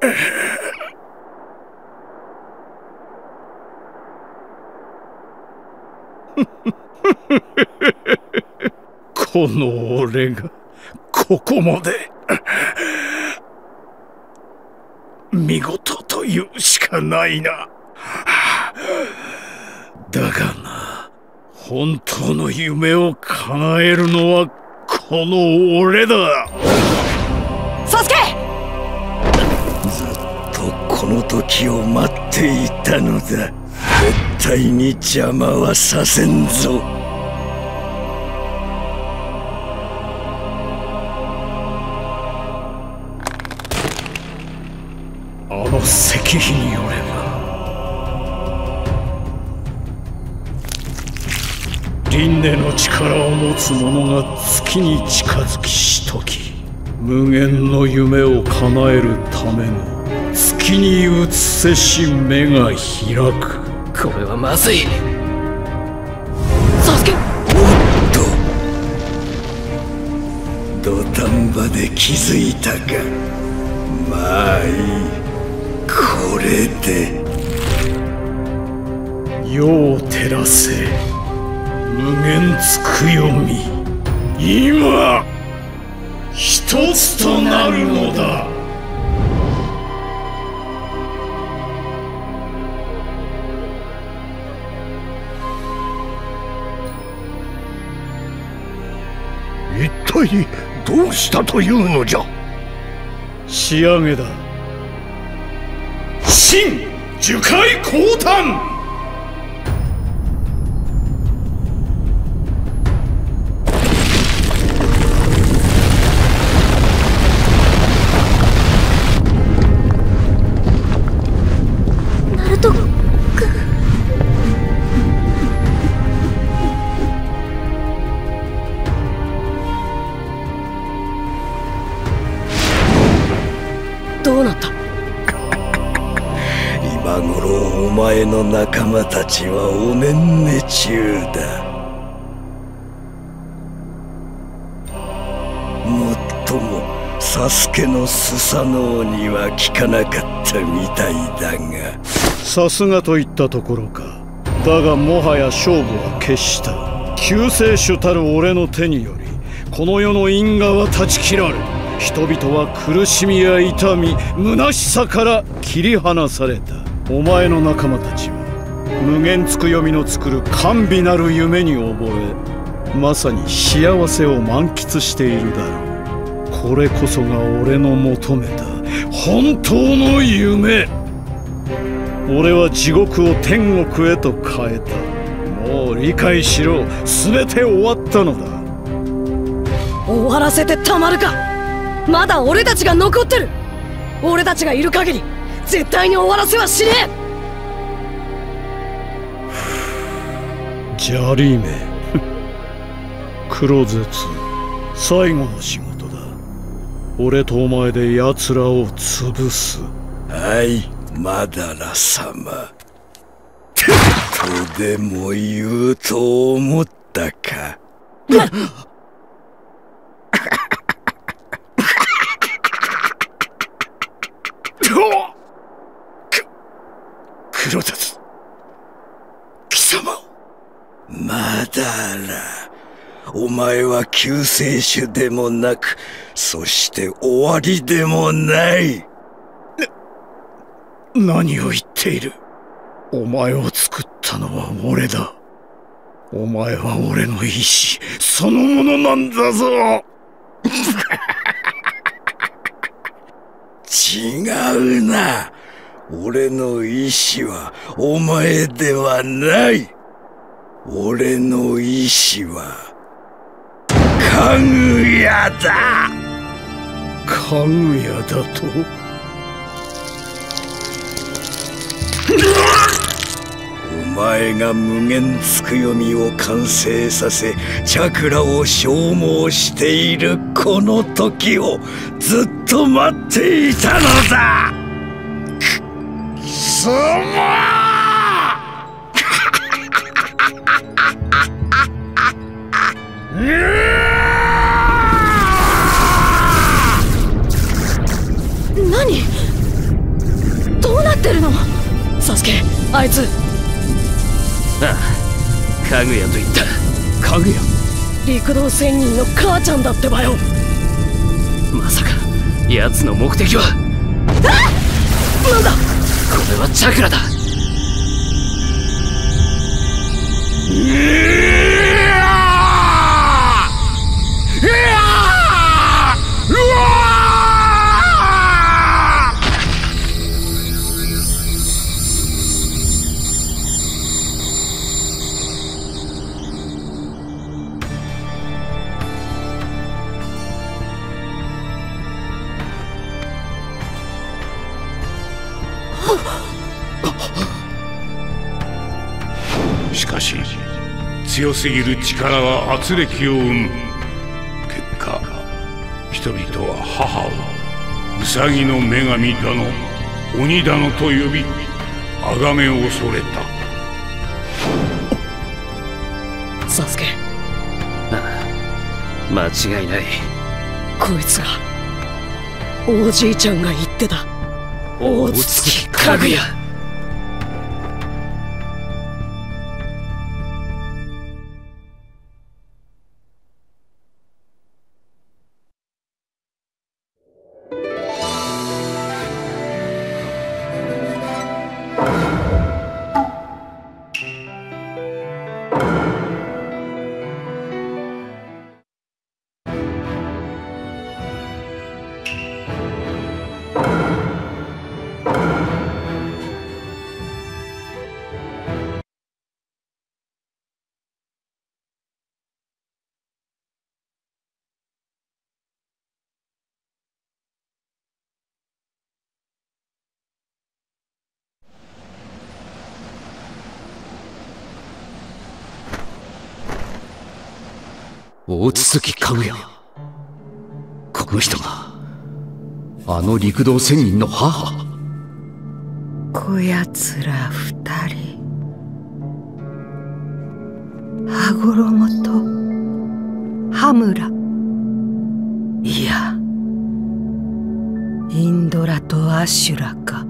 この俺がここまで。見事と言うしかないな。だがな、本当の夢を叶えるのはこの俺だ。 サスケ！ ずっとこの時を待っていたのだ。絶対に邪魔はさせんぞ。 あの石碑によれば、輪廻の力を持つ者が月に近づきしとき、無限の夢を叶えるための月に映せし目が開く。 これはまずい。サスケ！ 土壇場で気づいたか。まあいい。これで世を照らせ無限つくよみ。今一つとなるのだ。 一体どうしたというのじゃ。 仕上げだ。新樹海降誕。 ナルト君。 どうなった？ 今頃お前の仲間たちはおねんね中だ。もっともサスケのスサノオには効かなかったみたいだが。 さすがといったところか。だがもはや勝負は決した。救世主たる俺の手によりこの世の因果は断ち切られ、人々は苦しみや痛み、虚しさから切り離された。お前の仲間たちは無限つくよみの作る甘美なる夢に溺れ、まさに幸せを満喫しているだろう。これこそが俺の求めた本当の夢。俺は地獄を天国へと変えた。もう理解しろ。全て終わったのだ。 終わらせてたまるか。まだ俺たちが残ってる。俺たちがいる限り絶対に終わらせはしねえ。ジャリーメ黒絶最後の仕事だ。俺とお前で奴らを潰す。 はい、マダラ様。とでも言うと思ったか。 黒絶貴様。 マダラ、お前は救世主でもなく、そして終わりでもない。 何を言っている。お前を作ったのは俺だ。お前は俺の意志そのものなんだぞ。 違うな。俺の意志はお前ではない。俺の意志はかぐやだ。 かぐやだと？ お前が無限つくよみを完成させチャクラを消耗しているこの時をずっと待っていたのだ。 貴様！ 何？ ってるの？サスケ、あいつ。 ああ、かぐやと言った。 かぐや？ 陸道仙人の母ちゃんだってばよ。 まさか奴の目的は。 なんだ？ これはチャクラだ。 しかし強すぎる力は圧力を生む。結果人々は母をウサギの女神だの鬼だのと呼び崇め恐れた。 サスケ。 ああ、間違いない。 こいつがおじいちゃんが言ってた大月かぐや。 大月かぐや。この人があの陸道仙人の母。 こやつら二人、羽衣と羽村、いやインドラとアシュラか。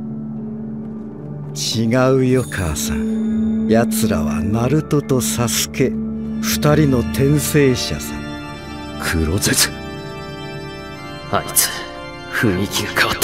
違うよ母さん。奴らはナルトとサスケ、二人の転生者さ。 黒絶。 あいつ雰囲気が変わった。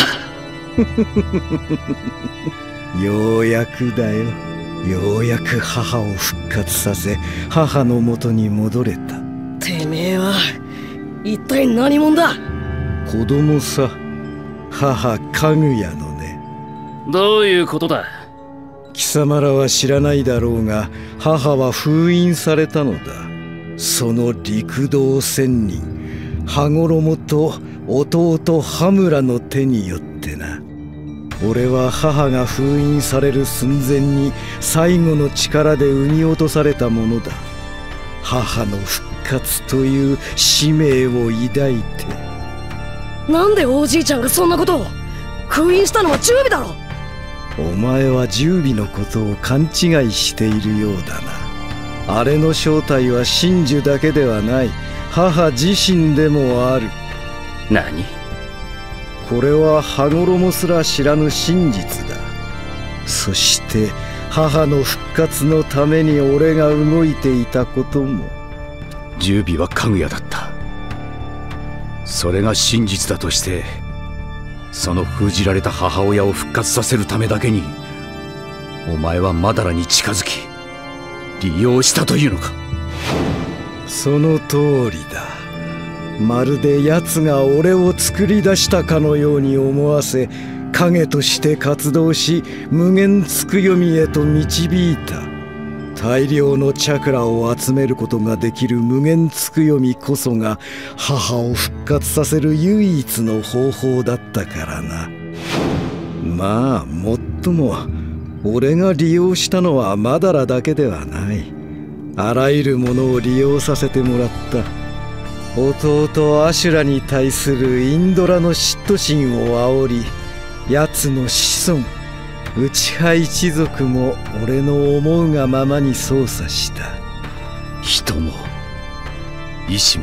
ようやくだよ。ようやく母を復活させ母の元に戻れた。 てめえは一体何者だ？ 子供さ。母かぐやのね。 どういうことだ？ 貴様らは知らないだろうが、母は封印されたのだ。その陸道仙人羽衣と弟羽村の手によってな。俺は母が封印される寸前に最後の力で産み落とされたものだ。母の復活という使命を抱いて。 なんでおじいちゃんがそんなことを？封印したのは十尾だろ。 お前は十尾のことを勘違いしているようだな。あれの正体は真珠だけではない。母自身でもある。 何？ これは羽衣すら知らぬ真実だ。そして母の復活のために俺が動いていたことも。 十尾はかぐやだった。それが真実だとして、その封じられた母親を復活させるためだけにお前はマダラに近づき利用したというのか？ その通りだ。まるで奴が俺を作り出したかのように思わせ、影として活動し無限つくよみへと導いた。大量のチャクラを集めることができる無限つくよみこそが母を復活させる唯一の方法だったからな。まあもっとも俺が利用したのはマダラだけではない。あらゆるものを利用させてもらった。弟アシュラに対するインドラの嫉妬心を煽り、奴の子孫内派一族も俺の思うがままに操作した。 人も意志も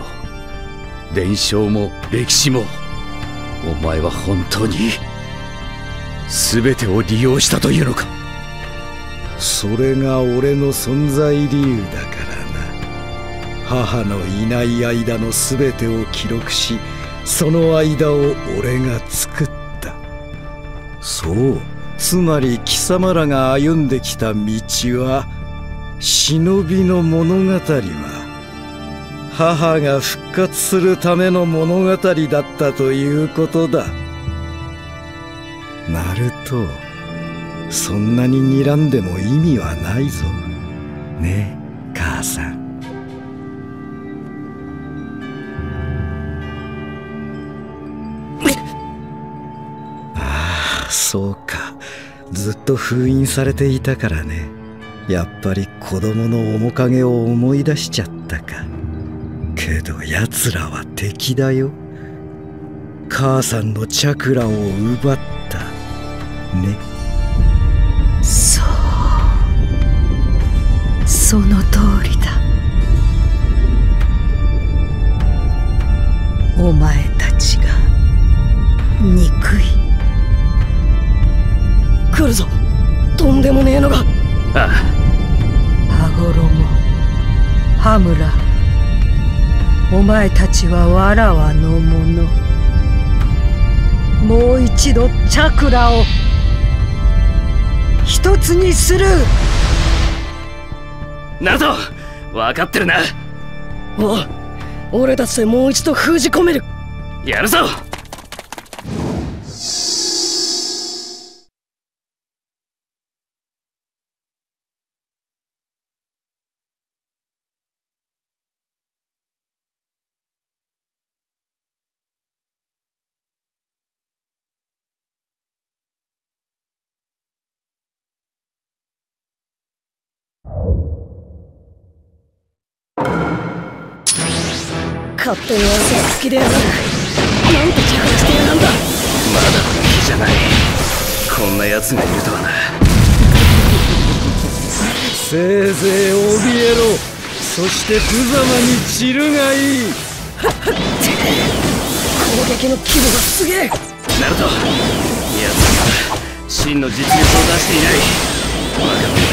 伝承も歴史も、お前は本当に全てを利用したというのか。それが俺の存在理由だからな。母のいない間の全てを記録し、その間を俺が作った。そう、つまり貴様らが歩んできた道は、忍びの物語は母が復活するための物語だったということだ。ナルト、そんなに睨んでも意味はないぞ。ねえ、母さん。ああ、そうか。ずっと封印されていたからね。やっぱり子供の面影を思い出しちゃったか。けど奴らは敵だよ。母さんのチャクラを奪ったね。 そう、その通りだ。お前たちが憎い。 来るぞ、とんでもねえのが。 ああ、 羽衣、羽村、お前たちはわらわのもの。もう一度チャクラを一つにする。 ナルト、分かってるな。 おう、俺たちでもう一度封じ込める。 やるぞ。 勝手に汗が好きでやがる。なんてチャカしてやがんだ。 まだ本気じゃない。こんな奴がいるとはな。 せいぜい怯えろ。そして無様に散るがいい。 攻撃の規模がすげえ。 ナルト、奴は真の実力を出していない。分か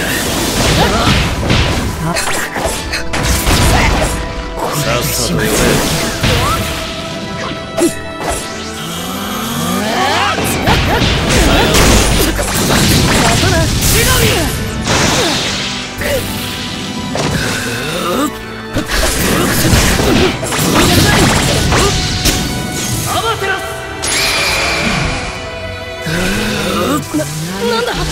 ってんだ。さっさと呼べ。 なんだ。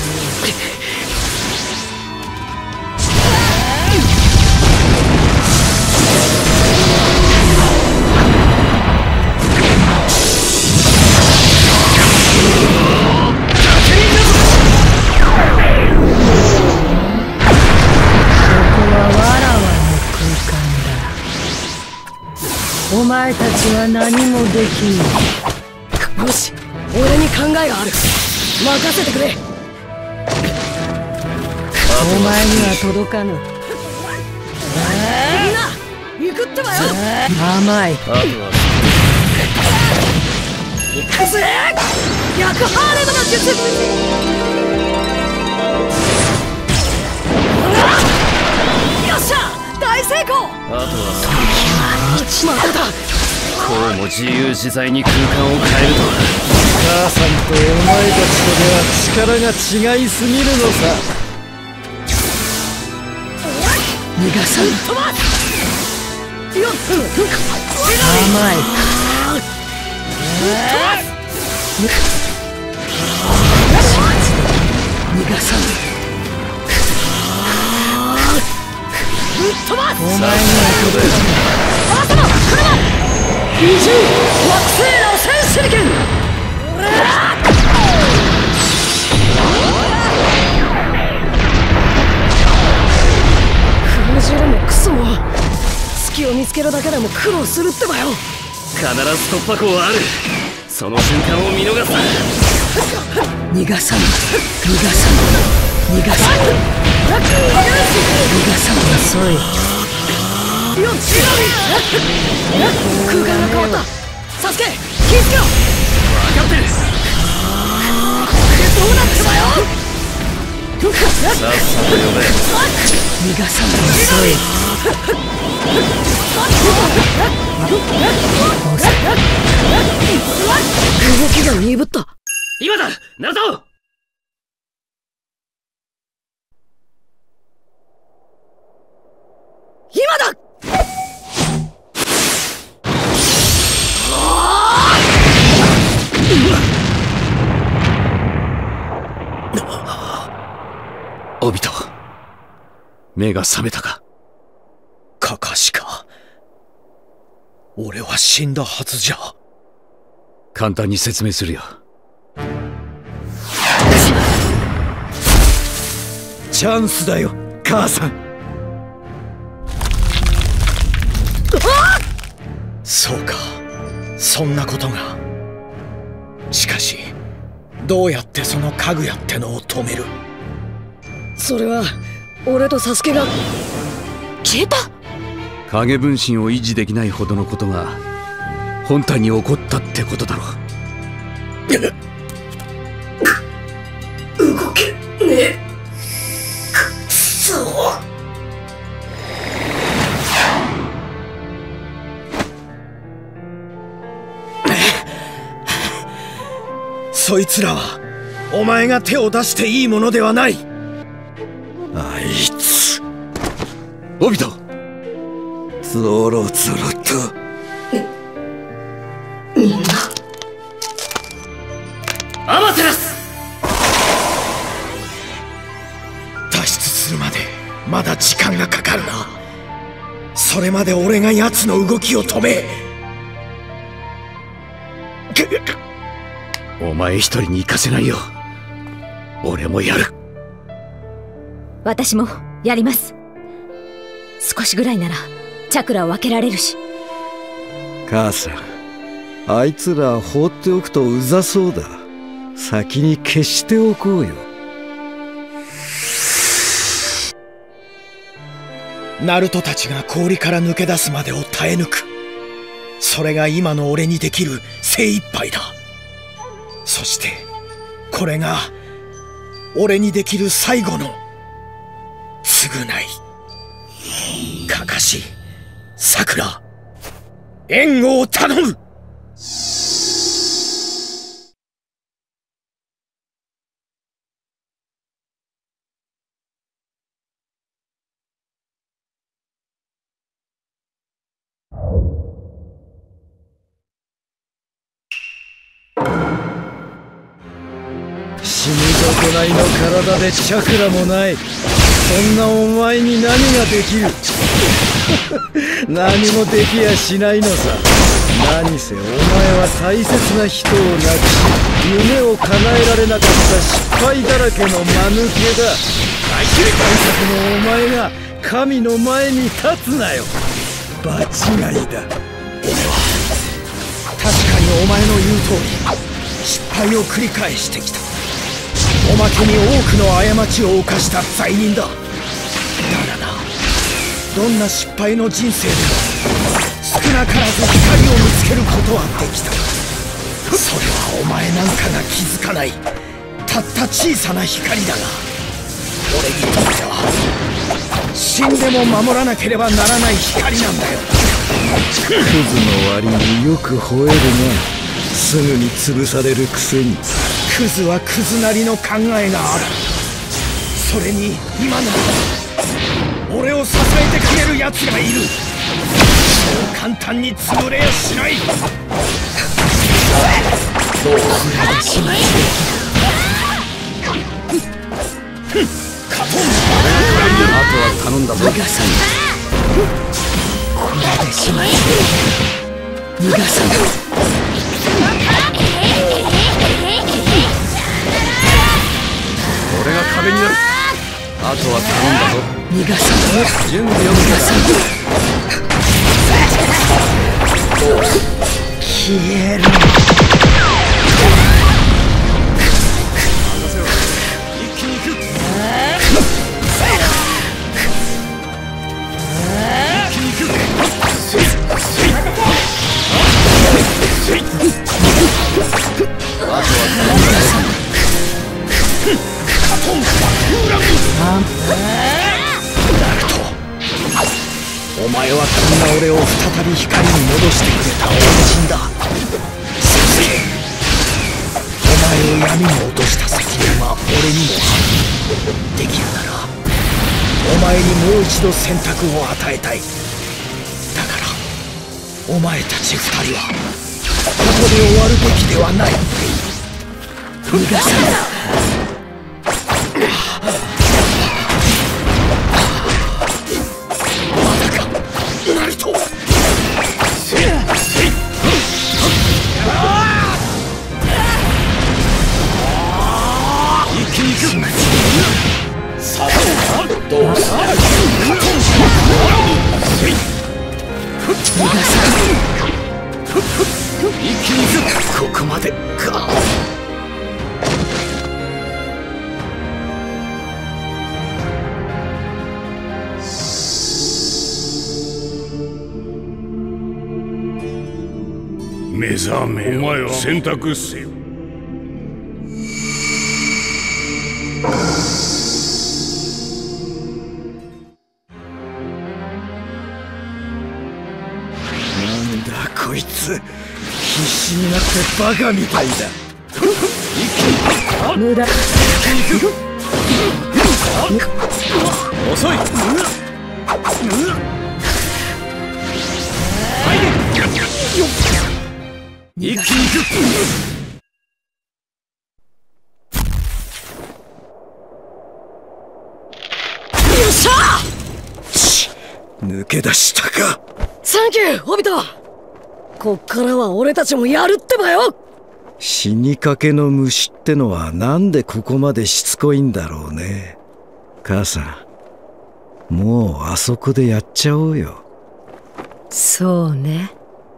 お前たちは何もできん。 よし、俺に考えがある。任せてくれ。 お前には届かぬ。 みんな行くってばよ。 甘い。 あとは行くぜ。逆ハーレムの術。よっしゃ、大成功。 あとはまだだ。 こうも自由自在に空間を変えるとは。 母さんとお前たちとでは力が違いすぎるのさ。 逃がさん。 飛ばす。よっ、 甘い。逃がさん。 飛ばす。 お前には届かぬ。 頭、車。二重惑星螺旋手裏剣。封じるもクソも隙を見つけるだけでも苦労するってばよ。 必ず突破口はある。その瞬間を見逃すな。 逃がさん。逃がさん。逃がさん。逃がさん。遅い。 よっ、空間が変わった。サスケ、気をつけろ。 分かってる。 うなってばよ。 さっさと呼べ。 逃がさない動きが鈍った。 今だナルト。 今だ。 オビト、目が覚めたか。 カカシか。俺は死んだはずじゃ。 簡単に説明するよ。 チャンスだよ母さん。そうか、そんなことが。しかしどうやってそのかぐやってのを止める。 それは俺とサスケが消えた。 影分身を維持できないほどのことが本体に起こったってことだろう。 動けねえ。くそ。 そいつらはお前が手を出していいものではない。あいつオビト、 ゾロゾロと。 みんなアマテラス。 脱出するまでまだ時間がかかるな。それまで俺が奴の動きを止め。 お前一人に行かせないよ。俺もやる。 私もやります。少しぐらいならチャクラを分けられるし。 母さん、あいつら放っておくとうざそうだ。先に消しておこうよ。ナルトたちが氷から抜け出すまでを耐え抜く。それが今の俺にできる精一杯だ。そしてこれが俺にできる最後の償い。カカシ、サクラ、援護を頼む。死に損ないの体でチャクラもない。そんなお前に何ができる。何もできやしないのさ。何せお前は大切な人を亡くし、夢を叶えられなかった失敗だらけの間抜けだ。大作のお前が神の前に立つなよ。場違いだ。俺は確かにお前の言う通り失敗を繰り返してきた。おまけに多くの過ちを犯した罪人だ。だがな、どんな失敗の人生でも少なからず光を見つけることはできた。それはお前なんかが気づかないたった小さな光だが、俺にとっては死んでも守らなければならない光なんだよ。クズの割によく吠えるな。すぐに潰されるくせに。クズはクズなりの考えがある。それに今なら俺を支えてくれる奴がいる。そう簡単に潰れやしない。どうすればしまいカトン、 あとは頼んだぞ。 逃がさない。これでしまい逃がさない。 俺が壁になる。あとは頼んだぞ。 逃がさない。 準備を逃がさない。 消える。一気に行く。一気に行く。 あとは頼んだぞ。 俺を再び光に戻してくれた恩人だ。お前を闇に落とした責任は俺にもある。できるならお前にもう一度選択を与えたい。だからお前たち二人はここで終わるべきではない。逃がさない。まだかナルト。一気に行く。さあどうする。逃がさない。一気に行く。ここまでか。 目覚めよ。お前は選択せよ。 なんだこいつ、必死になってバカみたいだ。 無駄。 遅い。一気に行く。 よっしゃー！抜け出したか。 サンキューオビト。こっからは俺たちもやるってばよ。 死にかけの虫ってのはなんでここまでしつこいんだろうね。母さん、もうあそこでやっちゃおうよ。 そうね。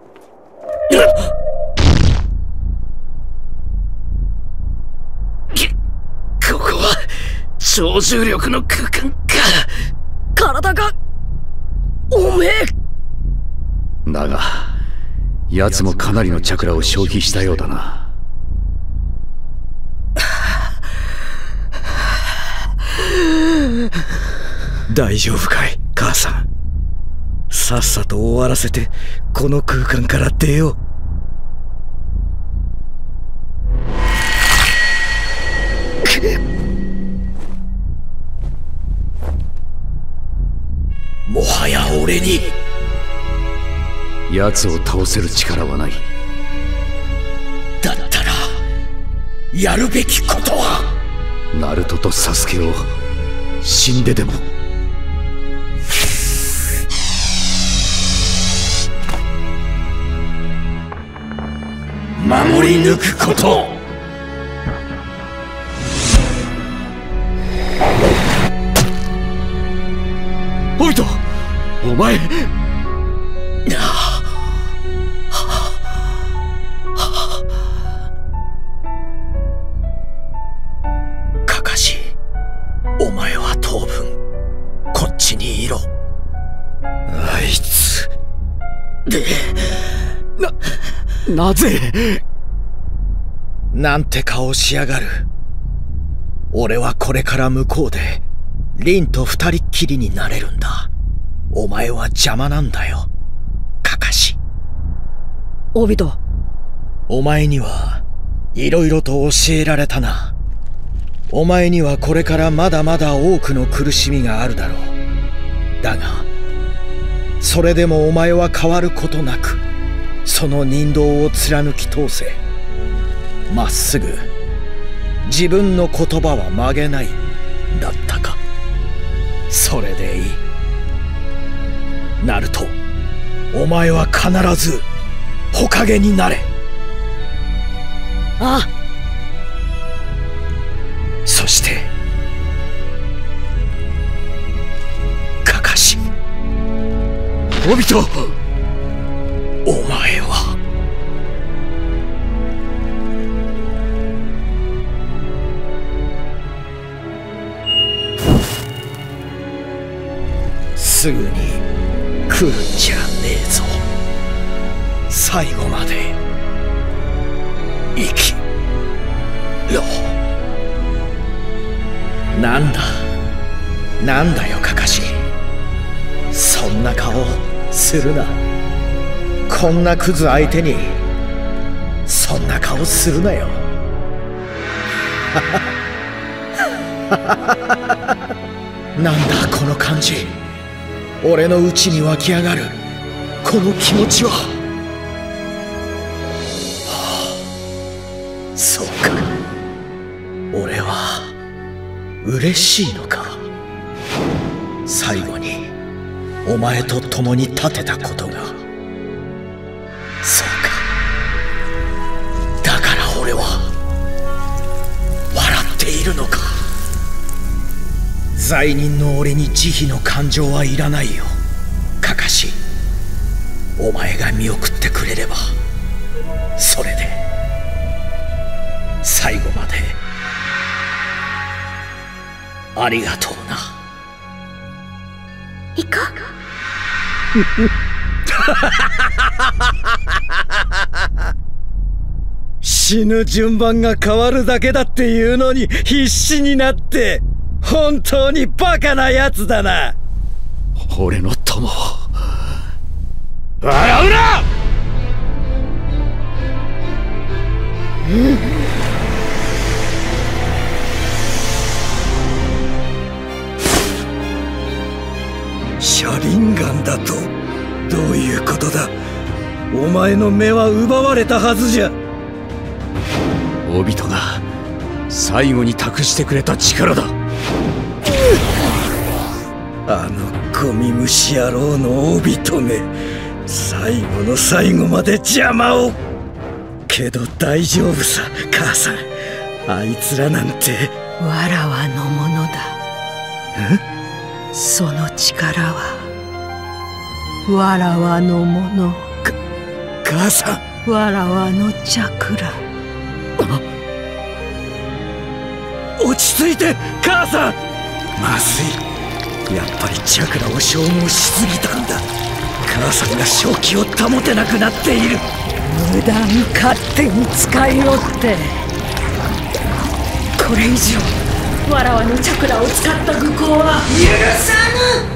ここは超重力の空間か。 体がおめえ。 だが奴もかなりのチャクラを消費したようだな。 大丈夫かい母さん。さっさと終わらせてこの空間から出よう。もはや俺に奴を倒せる力はない。 だったらやるべきことはナルトとサスケを死んででも。 守り抜くこと。 おいとお前。 カカシ、お前は当分こっちにいろ。あいつなぜなんて顔しやがる。俺はこれから向こうでリンと二人っきりになれるんだ。お前は邪魔なんだよカカシ。 オビト。 お前にはいろいろと教えられたな。お前にはこれからまだまだ多くの苦しみがあるだろう。だがそれでもお前は変わることなくその人道を貫き通せ。まっすぐ自分の言葉は曲げないだったか。それでいい。ナルト、お前は必ず火影になれ。 ああ。 そしてカカシ、 オビト。 お前はすぐに来るんじゃねえぞ。最後まで生きろ。なんだよカカシ、そんな顔すするな。こんなクズ相手にそんな顔するなよ。なんだこの感じ。俺の内に湧き上がるこの気持ちは。そうか、俺は嬉しいのか。最後にお前と共に立てたことが。そうか、だから俺は笑っているのか。罪人の俺に慈悲の感情はいらないよ、カカシ。お前が見送ってくれればそれで最後までありがとうな。 行こう。死ぬ順番が変わるだけだっていうのに必死になって、本当にバカなやつだな。 俺の友、 笑うな！ シャリンガンだと？どういうことだ？お前の目は奪われたはずじゃ。 オビトが最後に託してくれた力だ。 あのゴミ虫野郎のオビトめ、最後の最後まで邪魔を。けど大丈夫さ、母さん。あいつらなんてわらわのものだ。その力はわらわのもの。 母さん、わらわのチャクラ。 落ち着いて母さん。まずい、やっぱりチャクラを消耗しすぎたんだ。母さんが正気を保てなくなっている。 無駄に勝手に使いおって、これ以上わらわのチャクラを使った愚行は許さぬ。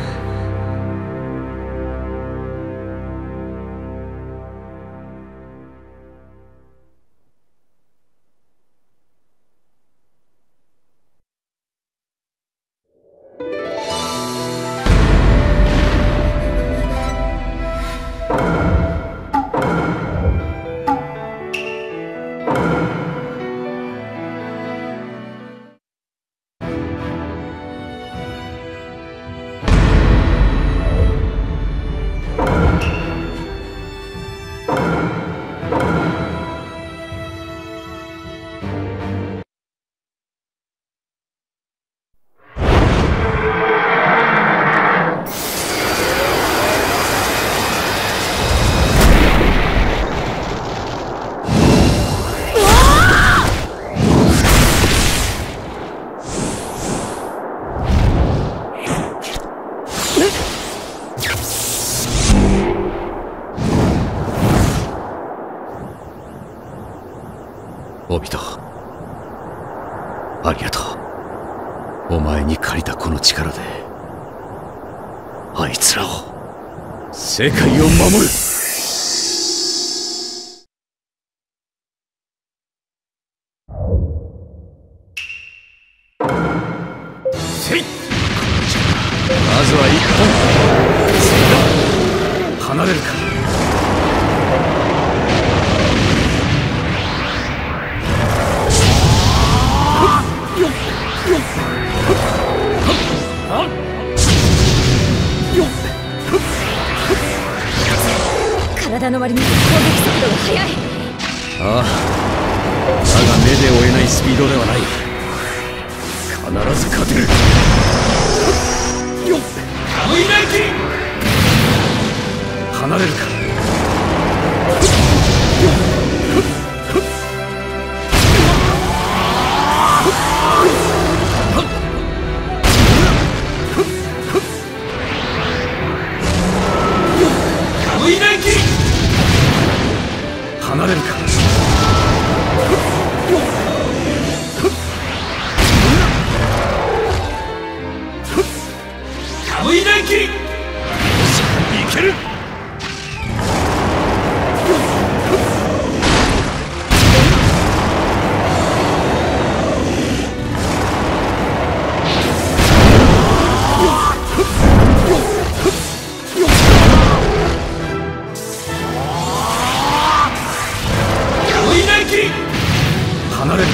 オビト、ありがとう。お前に借りたこの力であいつらを、世界を守る。せい、まずは一本離れるか。 体の割に攻撃速度が速い。 ああ、だが目で追えないスピードではない。必ず勝てる。よっ、離れるか。離れるか。いける。 離れるか。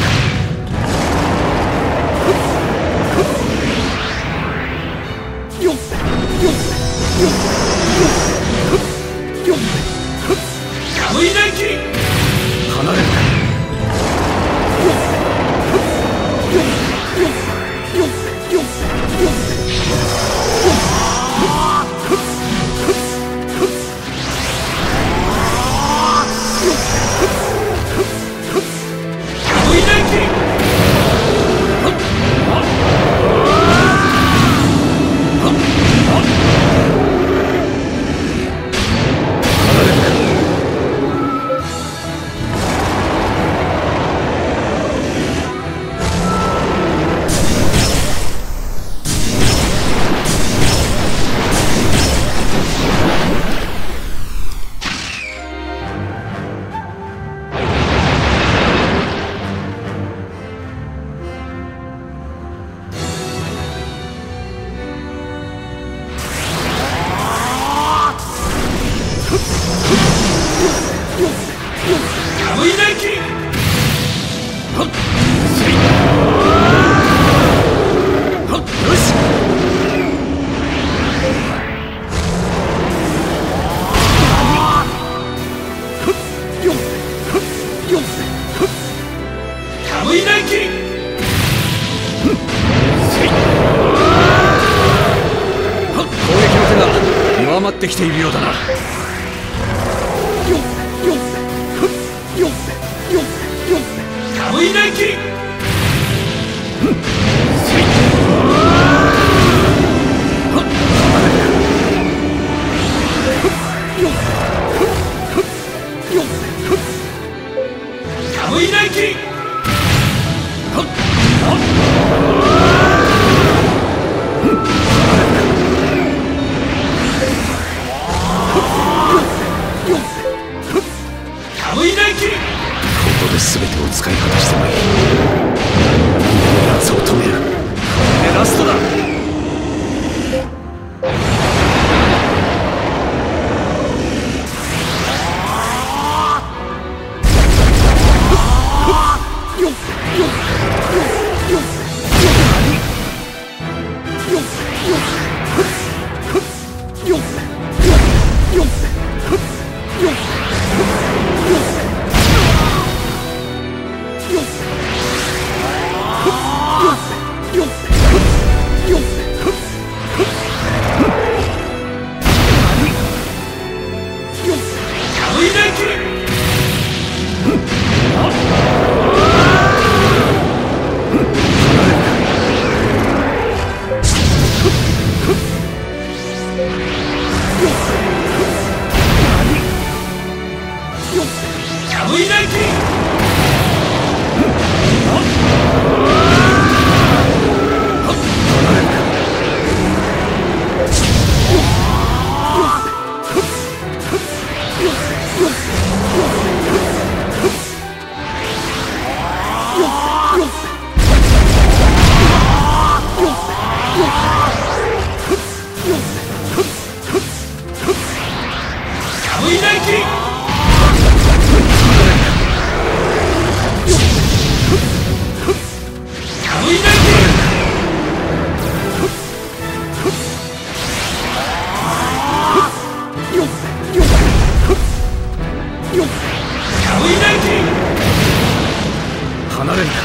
離れるか。弱まってきているようだな。ここで全てを使い果たしてもいい。奴を止める。これでラストだ。離れるか。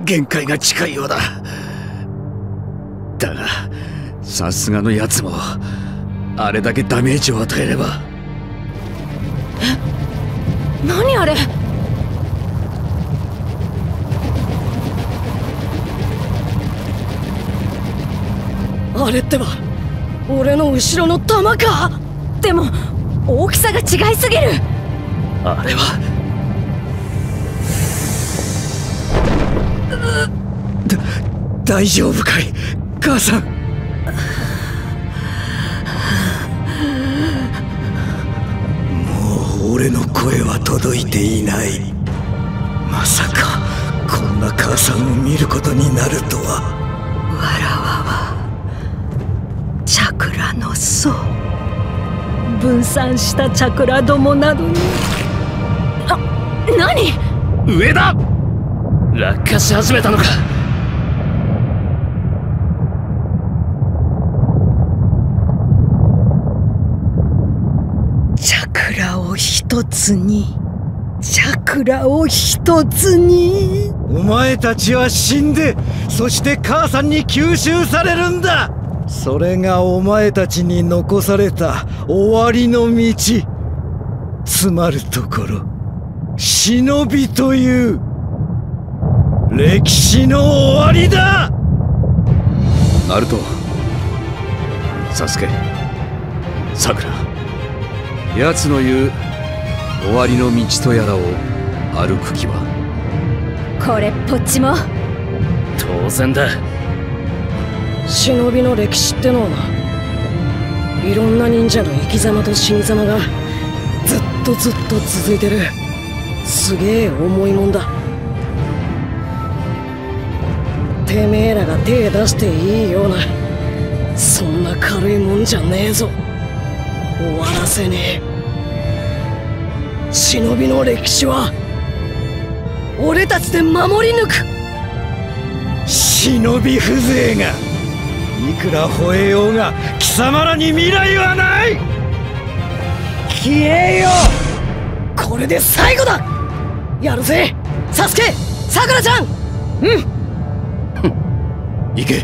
限界が近いようだ。だがさすがのやつもあれだけダメージを与えれば。 何あれ。 あれってば俺の後ろの弾か。 でも大きさが違いすぎる。 あれは大丈夫かい母さん。 もう俺の声は届いていない。まさかこんな母さんを見ることになるとは。 わらわはチャクラの層、分散したチャクラどもなどに。 何。 上だ。落下し始めたのか。 チャクラを一つに、チャクラを一つに。 お前たちは死んで、そして母さんに吸収されるんだ。それがお前たちに残された終わりの道。つまるところ忍びという歴史の終わりだ。 ナルト、サスケ、さくら、奴の言う終わりの道とやらを歩く気は。 これっぽっちも当然だ。 忍びの歴史ってのはいろんな忍者の生き様と死に様がずっと続いてるすげえ重いもんだ。てめえらが手出していいようなそんな軽いもんじゃねえぞ。終わらせねえ。忍びの歴史は俺たちで守り抜く。 忍び風情がいくら吠えようが貴様らに未来はない。消えよ。 これで最後だ。やるぜサスケ、さくらちゃん。 行け。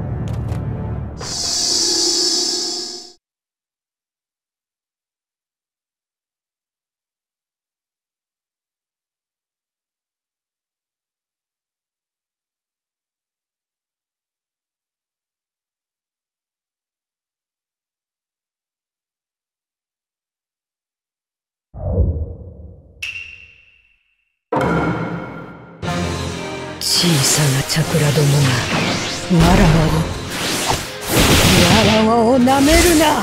小さなチャクラどもがわらわをなめるな。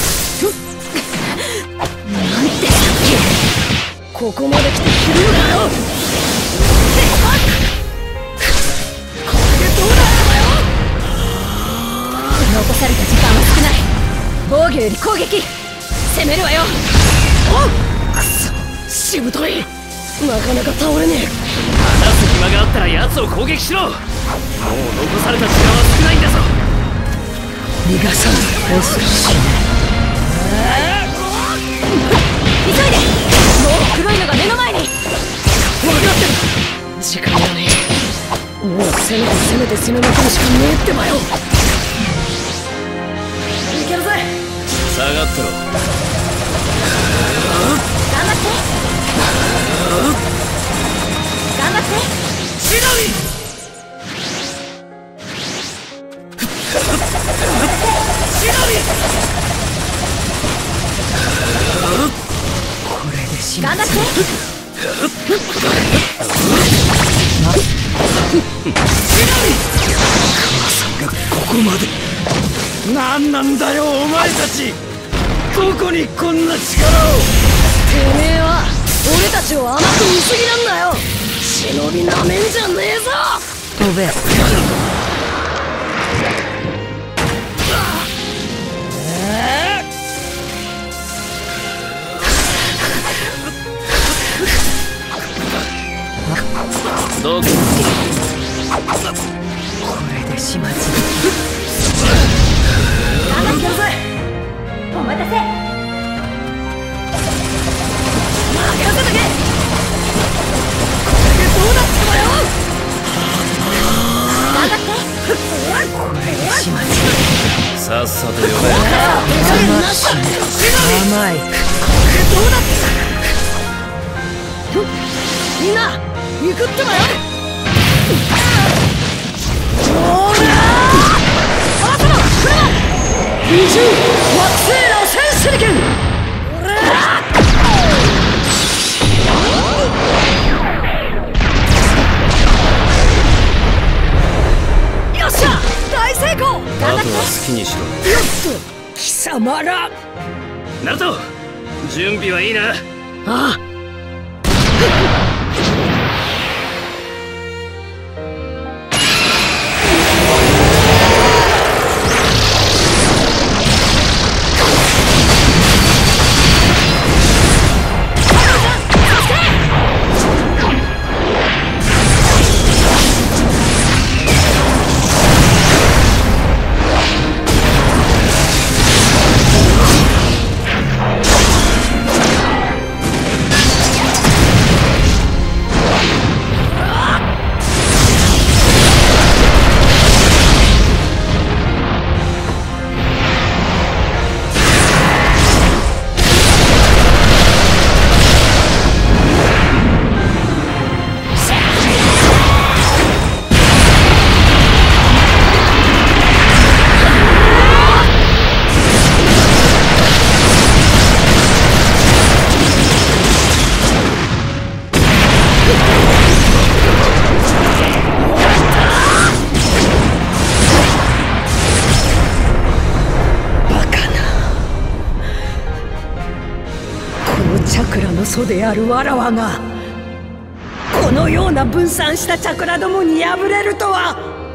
なんてここまで来てひるむなよ。これでどうなるんだよ。 残された時間は少ない。防御より攻撃、攻めるわよ。 おっくそ、しぶとい。なかなか倒れねえ。 話す暇があったら奴を攻撃しろ。もう残された時間は少ないんだぞ。 逃がさぬ。恐ろしいな。 急いで。もう黒いのが目の前に。 分かってる。時間がねえ。もう攻めて攻めまくるしかねえってばよ。いけるぜ。 下がってろ。 頑張って頑張って。 シノビ。シノビ。 これでし頑張って。 母さんがここまで。何なんだよお前たち。どこにこんな力を。 てめえは俺たちを甘く見すぎなんだよ。忍びなめんじゃねえぞ。 飛べ。 どこ。 これで始末だ。 頑張ってください。お待たせ。 任せとけ。これでどうなったのよ。 さっさと呼べ。 甘い。どうだってみんな行くってばよ。ほらー、あなたの車20惑星螺旋手裏剣。よっしゃ、大成功。 あとは好きにしろ。 よっと貴様ら。 ナルト、準備はいいな。 ああ。祖であるわらわがこのような分散したチャクラどもに敗れるとは。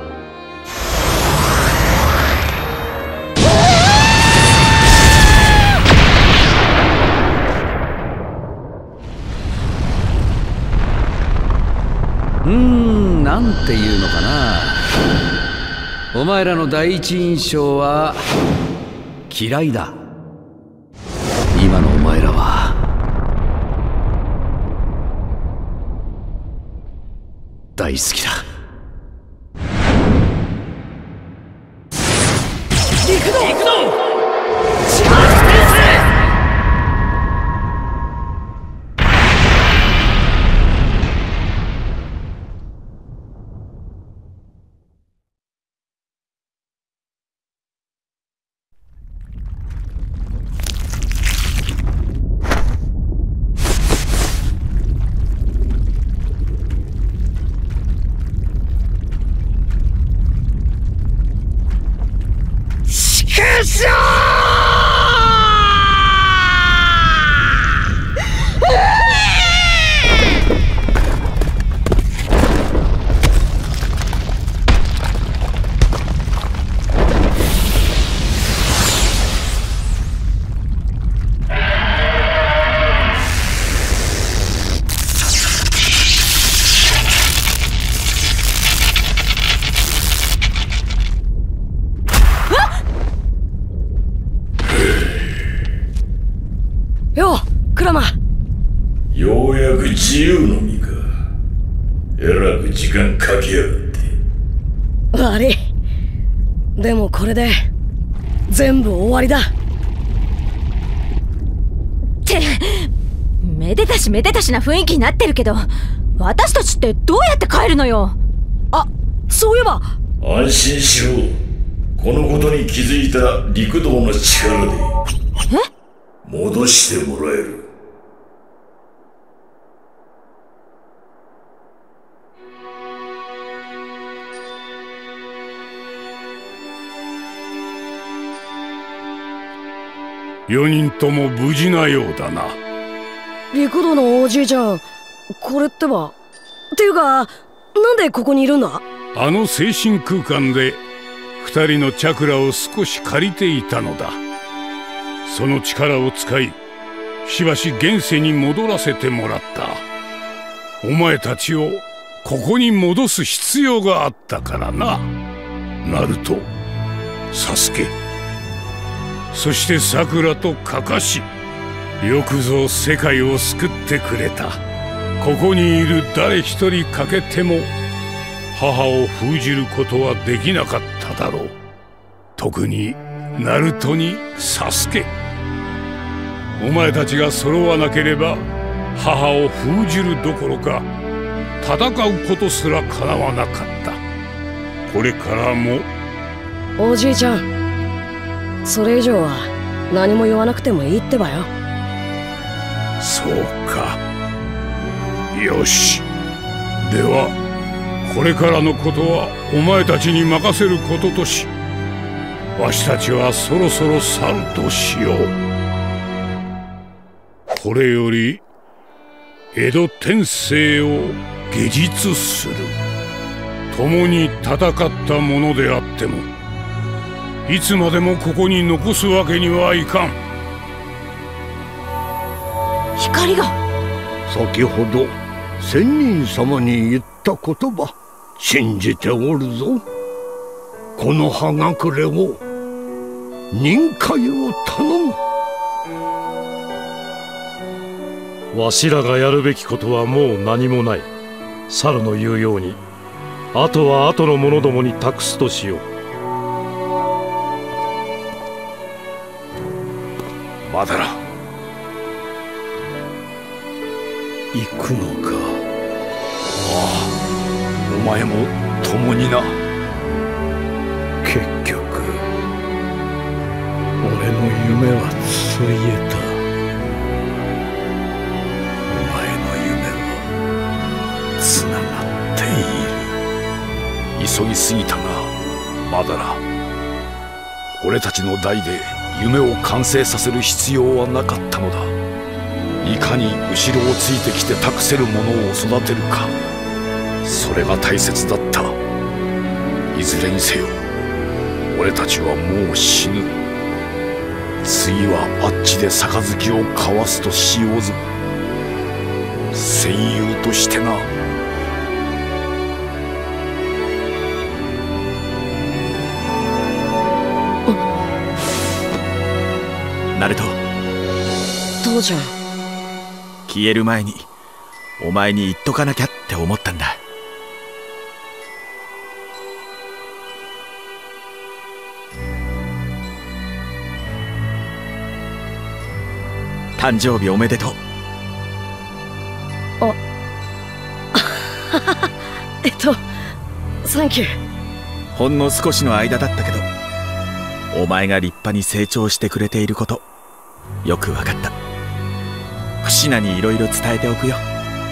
なんていうのかな。お前らの第一印象は嫌いだ。今のお前らは大好きだ。 行くぞ行くぞ。 ようやく自由の身か。えらく時間かけやがって。 悪い。でもこれで全部終わりだ。 ってめでたしめでたしな雰囲気になってるけど、私たちってどうやって帰るのよ。 あ、そういえば。 安心しろ。このことに気づいた陸道の力で戻してもらえる。 4人とも無事なようだな。 陸道のおじいちゃん、これってば。っていうか、なんでここにいるんだ？ あの精神空間で2人のチャクラを少し借りていたのだ。その力を使い、しばし現世に戻らせてもらった。お前たちをここに戻す必要があったからな。ナルト、サスケ、そしてサクラとカカシ、よくぞ世界を救ってくれた。ここにいる誰一人欠けても母を封じることはできなかっただろう。特にナルトにサスケ。お前たちが揃わなければ母を封じるどころか戦うことすらかなわなかった。これからも。 おじいちゃん、それ以上は何も言わなくてもいいってばよ。 そうか。よし。ではこれからのことはお前たちに任せることとし、わしたちはそろそろ去るとしよう。これより江戸天聖を下実する。共に戦った者であってもいつまでもここに残すわけにはいかん。 光が。 先ほど仙人様に言った言葉信じておるぞ。この葉隠れを任海を頼む。 わしらがやるべきことはもう何もない。猿の言うようにあとは後の者どもに託すとしよう。 まだら行くのか。 お前も共にな。 結局俺の夢はついえた。お前の夢はつながっている。 急ぎすぎたがまだら、俺たちの代で夢を完成させる必要はなかったのだ。いかに後ろをついてきて託せるものを育てるか、それが大切だった。いずれにせよ俺たちはもう死ぬ。次はあっちで杯を交わすとしようぞ、戦友としてな。 ナルト、 父ちゃん。 消える前にお前に言っとかなきゃって思ったんだ。誕生日おめでとう。 サンキュー。 ほんの少しの間だったけど、お前が立派に成長してくれていることよく分かった。フシナにいろいろ伝えておくよ。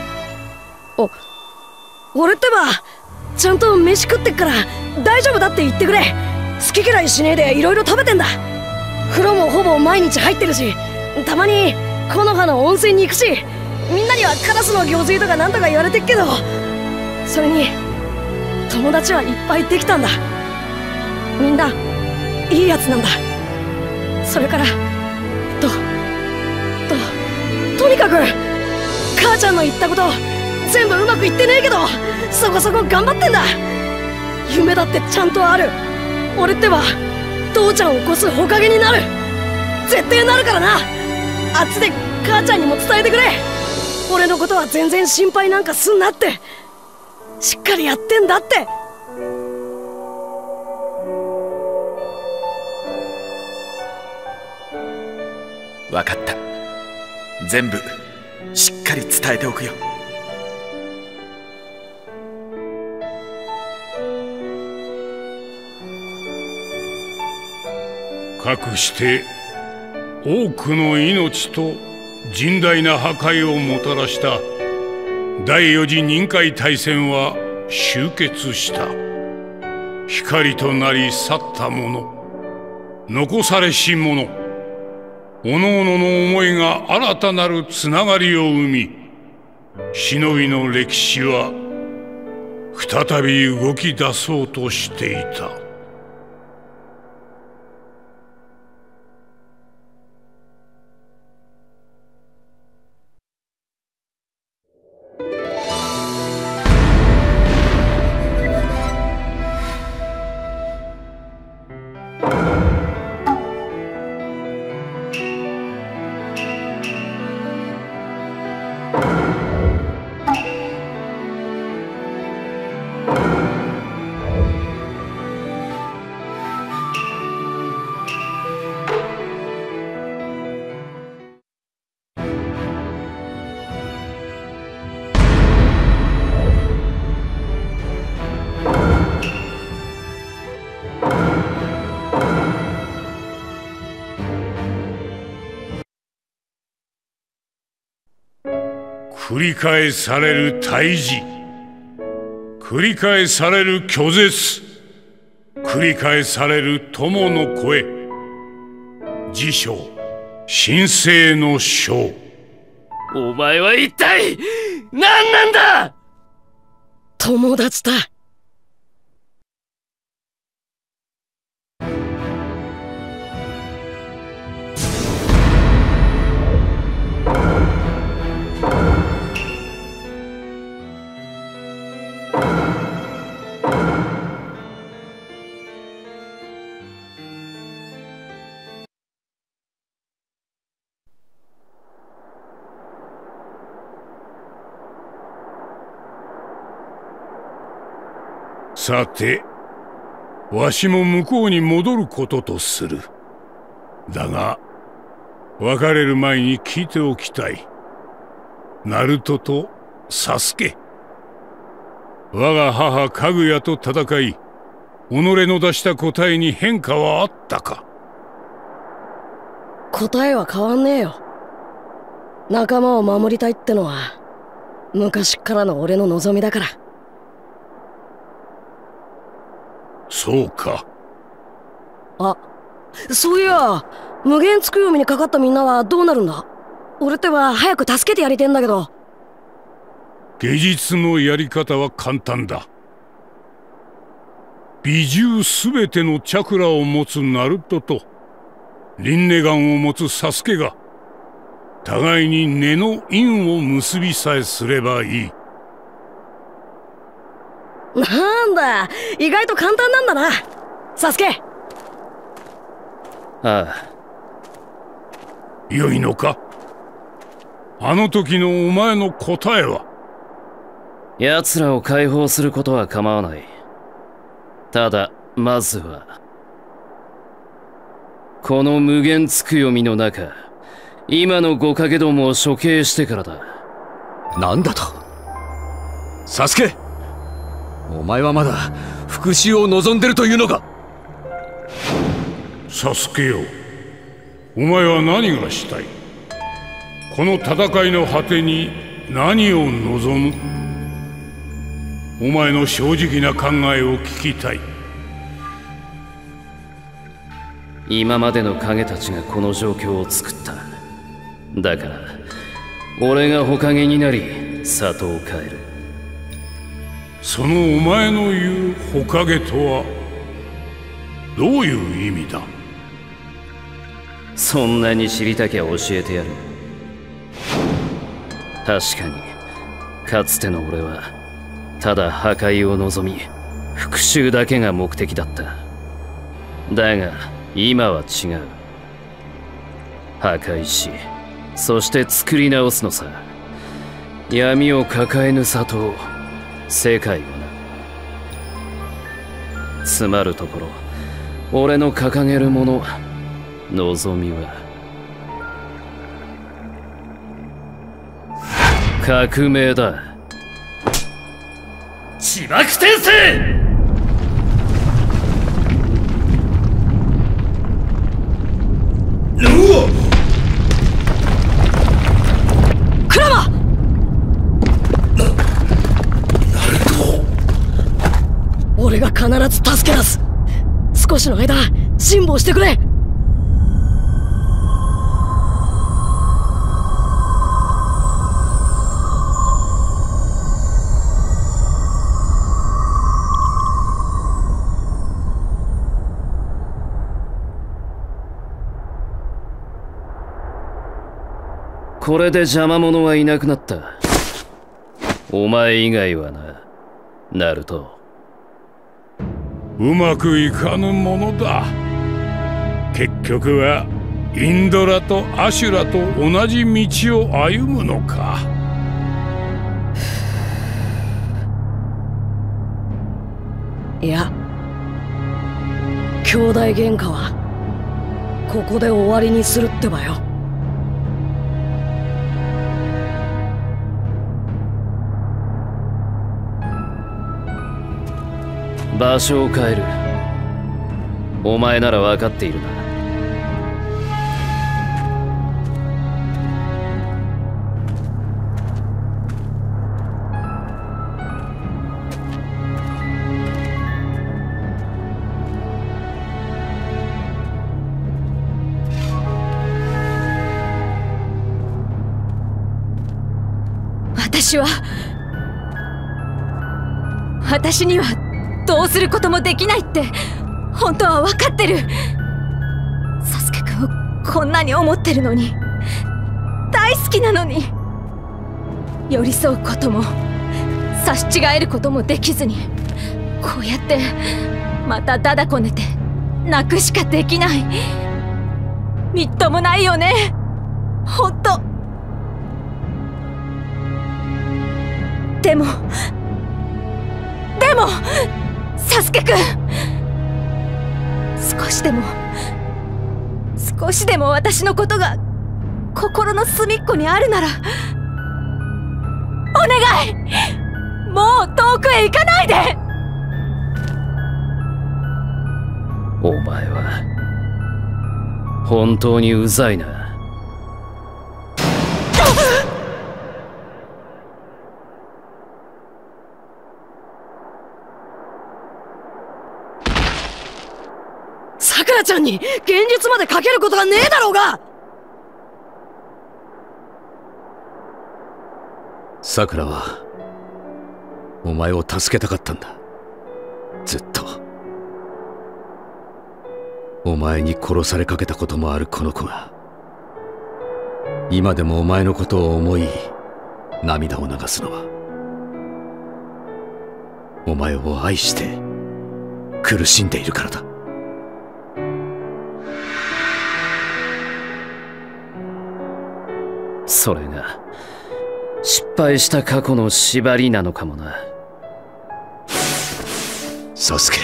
俺ってばちゃんと飯食ってっから大丈夫だって言ってくれ。好き嫌いしねえでいろいろ食べてんだ。風呂もほぼ毎日入ってるし、たまに木の葉の温泉に行くし、みんなにはカラスの行水とかなんとか言われてっけど、それに友達はいっぱいできたんだ。みんないいやつなんだ。それからとにかく母ちゃんの言ったこと全部うまくいってねえけど、そこそこ頑張ってんだ。夢だってちゃんとある。俺ってば父ちゃんを起こすほかげになる。絶対なるからな。あっちで母ちゃんにも伝えてくれ。俺のことは全然心配なんかすんなって、しっかりやってんだって。 分かった。全部しっかり伝えておくよ。 かくして多くの命と甚大な破壊をもたらした第4次任海大戦は終結した。光となり去った者、残されし者、おのおのの思いが新たなるつながりを生み、忍びの歴史は再び動き出そうとしていた。 繰り返される退治、繰り返される拒絶、繰り返される友の声、自称神聖の章。 お前は一体何なんだ！ 友達だ。 さて、わしも向こうに戻ることとする。だが、別れる前に聞いておきたい。ナルトとサスケ。我が母かぐやと戦い、己の出した答えに変化はあったか？ 答えは変わんねえよ。仲間を守りたいってのは、昔からの俺の望みだから。 そうか。 あ、そういや、無限つくよみにかかったみんなはどうなるんだ？俺っては早く助けてやりてんだけど。 芸術のやり方は簡単だ。美獣すべてのチャクラを持つナルトとリンネガンを持つサスケが互いに根の因を結びさえすればいい。 なんだ、意外と簡単なんだな、サスケ。 ああ。 良いのか？あの時のお前の答えは？ 奴らを解放することは構わない。ただ、まずはこの無限つくよみの中、今の五影どもを処刑してからだ。 なんだと？サスケ、お前はまだ復讐を望んでるというのか？ サスケよ、お前は何がしたい？この戦いの果てに何を望む？お前の正直な考えを聞きたい。 今までの影たちがこの状況を作った。だから俺が火影になり里を変える。 そのお前の言う火影とはどういう意味だ？ そんなに知りたきゃ教えてやる。確かにかつての俺はただ破壊を望み復讐だけが目的だった。だが今は違う。破壊しそして作り直すのさ。闇を抱えぬ里を、世界をな。つまるところ、俺の掲げるもの、望みは革命だ。 地爆転生！ クラマ！ ナルト！ 俺が必ず助け出す。少しの間辛抱してくれ。 これで邪魔者はいなくなった。お前以外はな、ナルト。 うまくいかぬものだ。結局はインドラとアシュラと同じ道を歩むのか。 いや、兄弟喧嘩はここで終わりにするってばよ。 場所を変える。お前なら分かっているな。 私にはどうすることもできないって本当は分かってる。サスケくんをこんなに思ってるのに、大好きなのに、寄り添うことも差し違えることもできずに、こうやってまただだこねて泣くしかできない。みっともないよね、ほんと。でもサスケくん、少しでも私のことが心の隅っこにあるならお願い、もう遠くへ行かないで。 お前は本当にうざいな。 さくらちゃんに現実までかけることがねえだろうが。 さくらはお前を助けたかったんだ。ずっと。お前に殺されかけたこともあるこの子が今でもお前のことを思い涙を流すのは、お前を愛して苦しんでいるからだ。 それが失敗した過去の縛りなのかもな。 サスケ、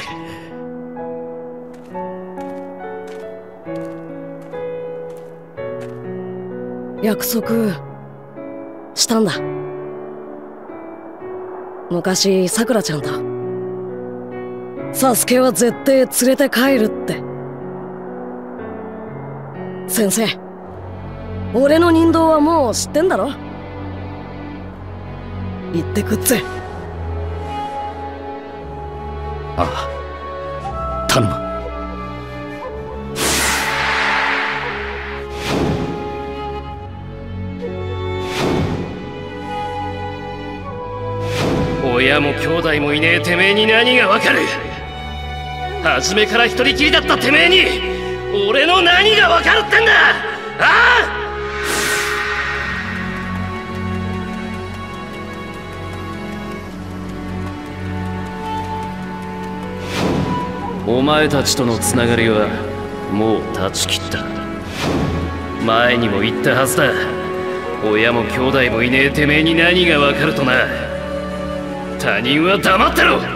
約束したんだ。昔さくらちゃんとサスケは絶対連れて帰るって。先生、俺の人道はもう知ってんだろ。行ってくっぜ。 ああ、頼む。 親も兄弟もいねえてめえに何がわかる。初めから一人きりだったてめえに俺の何がわかるってんだ。ああ、お前たちとのつながりはもう断ち切った。前にも言ったはずだ。親も兄弟もいねえてめえに何がわかるとな。他人は黙ってろ。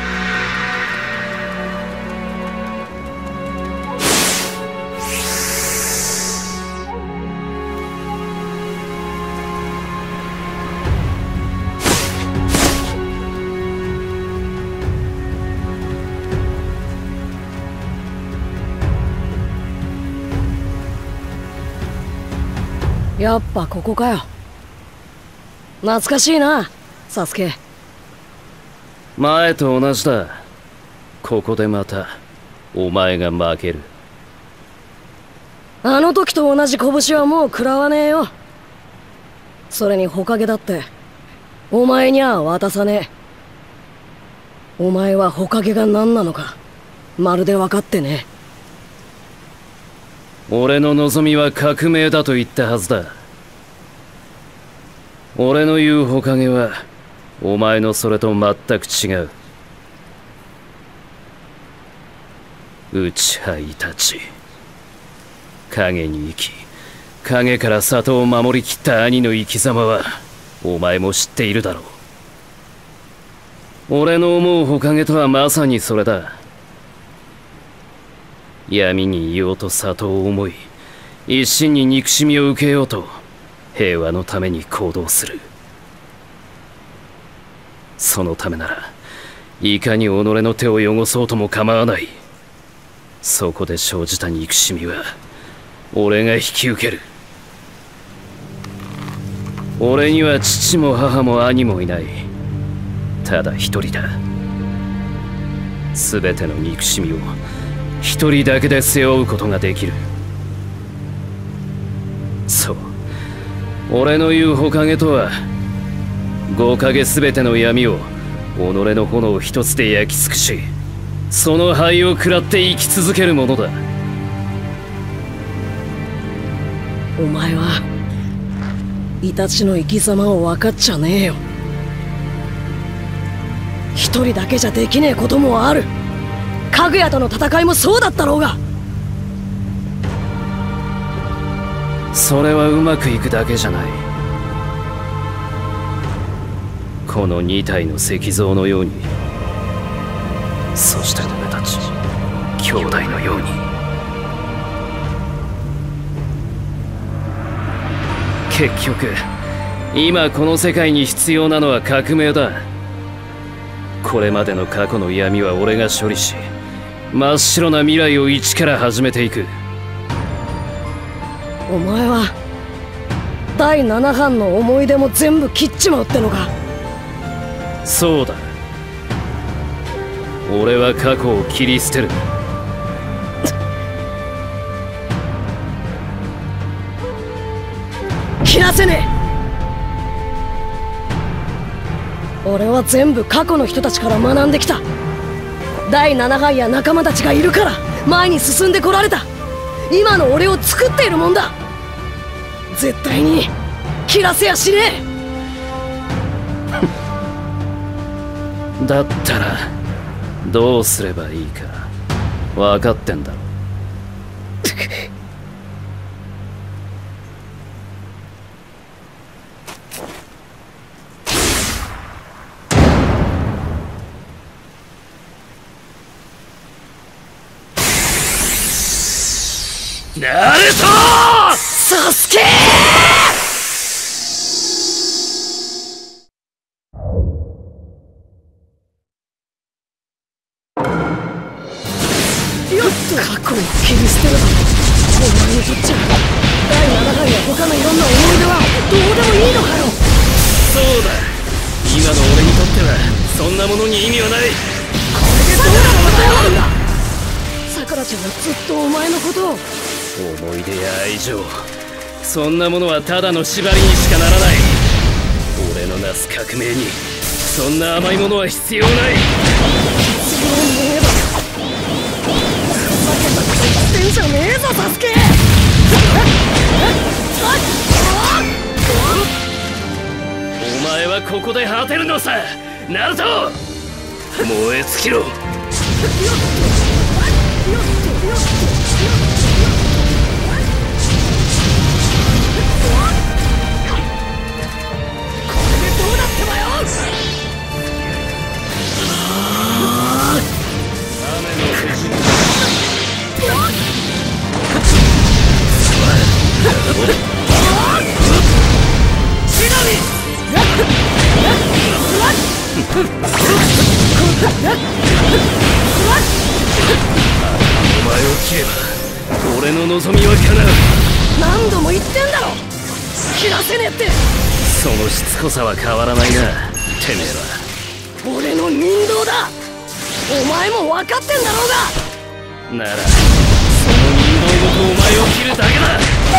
やっぱここかよ。懐かしいな、サスケ。 前と同じだ。ここでまたお前が負ける。 あの時と同じ拳はもう食らわねえよ。それに火影だってお前には渡さねえ。お前は火影が何なのかまるで分かってねえ。俺の望みは革命だと言ったはずだ。俺の言う火影はお前のそれと全く違う。内派イタチ、影に生き影から里を守りきった兄の生き様はお前も知っているだろう。俺の思う火影とはまさにそれだ。闇にいようと里を思い、一心に憎しみを受けようと平和のために行動する。そのためならいかに己の手を汚そうとも構わない。そこで生じた憎しみは俺が引き受ける。俺には父も母も兄もいない。ただ一人だ。全ての憎しみを一人だけで背負うことができる。そう、俺の言う火影とは 5影全ての闇を己の炎一つで焼き尽くし、その灰を食らって生き続けるものだ。 お前はイタチの生き様を分かっちゃねえよ。一人だけじゃできねえこともある。かぐやとの戦いもそうだったろうが。 それはうまくいくだけじゃない。この2体の石像のように、そして俺たち兄弟のように。結局今この世界に必要なのは革命だ。これまでの過去の闇は俺が処理し、真っ白な未来を一から始めていく。 お前は第7版の思い出も全部切っちまうってのか。 そうだ、俺は過去を切り捨てる。 切らせねえ。俺は全部過去の人たちから学んできた。第7版や仲間たちがいるから前に進んでこられた。今の俺を作っているもんだ。絶対に切らせやしねえ。 だったらどうすればいいか分かってんだろ。ナルトー！ サスケー！過去を切り捨てる。お前にとっちゃ第7版や他のいろんな思い出はどうでもいいのかよ。 そうだ、今の俺にとってはそんなものに意味はない。 これでどうなるんだ。さくらちゃんはずっとお前のことを。 思い出や愛情、そんなものはただの縛りにしかならない。俺のなす革命にそんな甘いものは必要ない。 必要ねえだろ。ふざけたこと言ってんじゃねえぞサスケ。 お前はここで果てるのさ、ナルト。燃え尽きろ。お前を切れば俺の望みは叶う。 何度も言ってんだろ、切らせねえって。 そのしつこさは変わらないな、てめえら。俺の人道だ。お前も分かってんだろうが。ならその人道ごとお前を切るだけだ。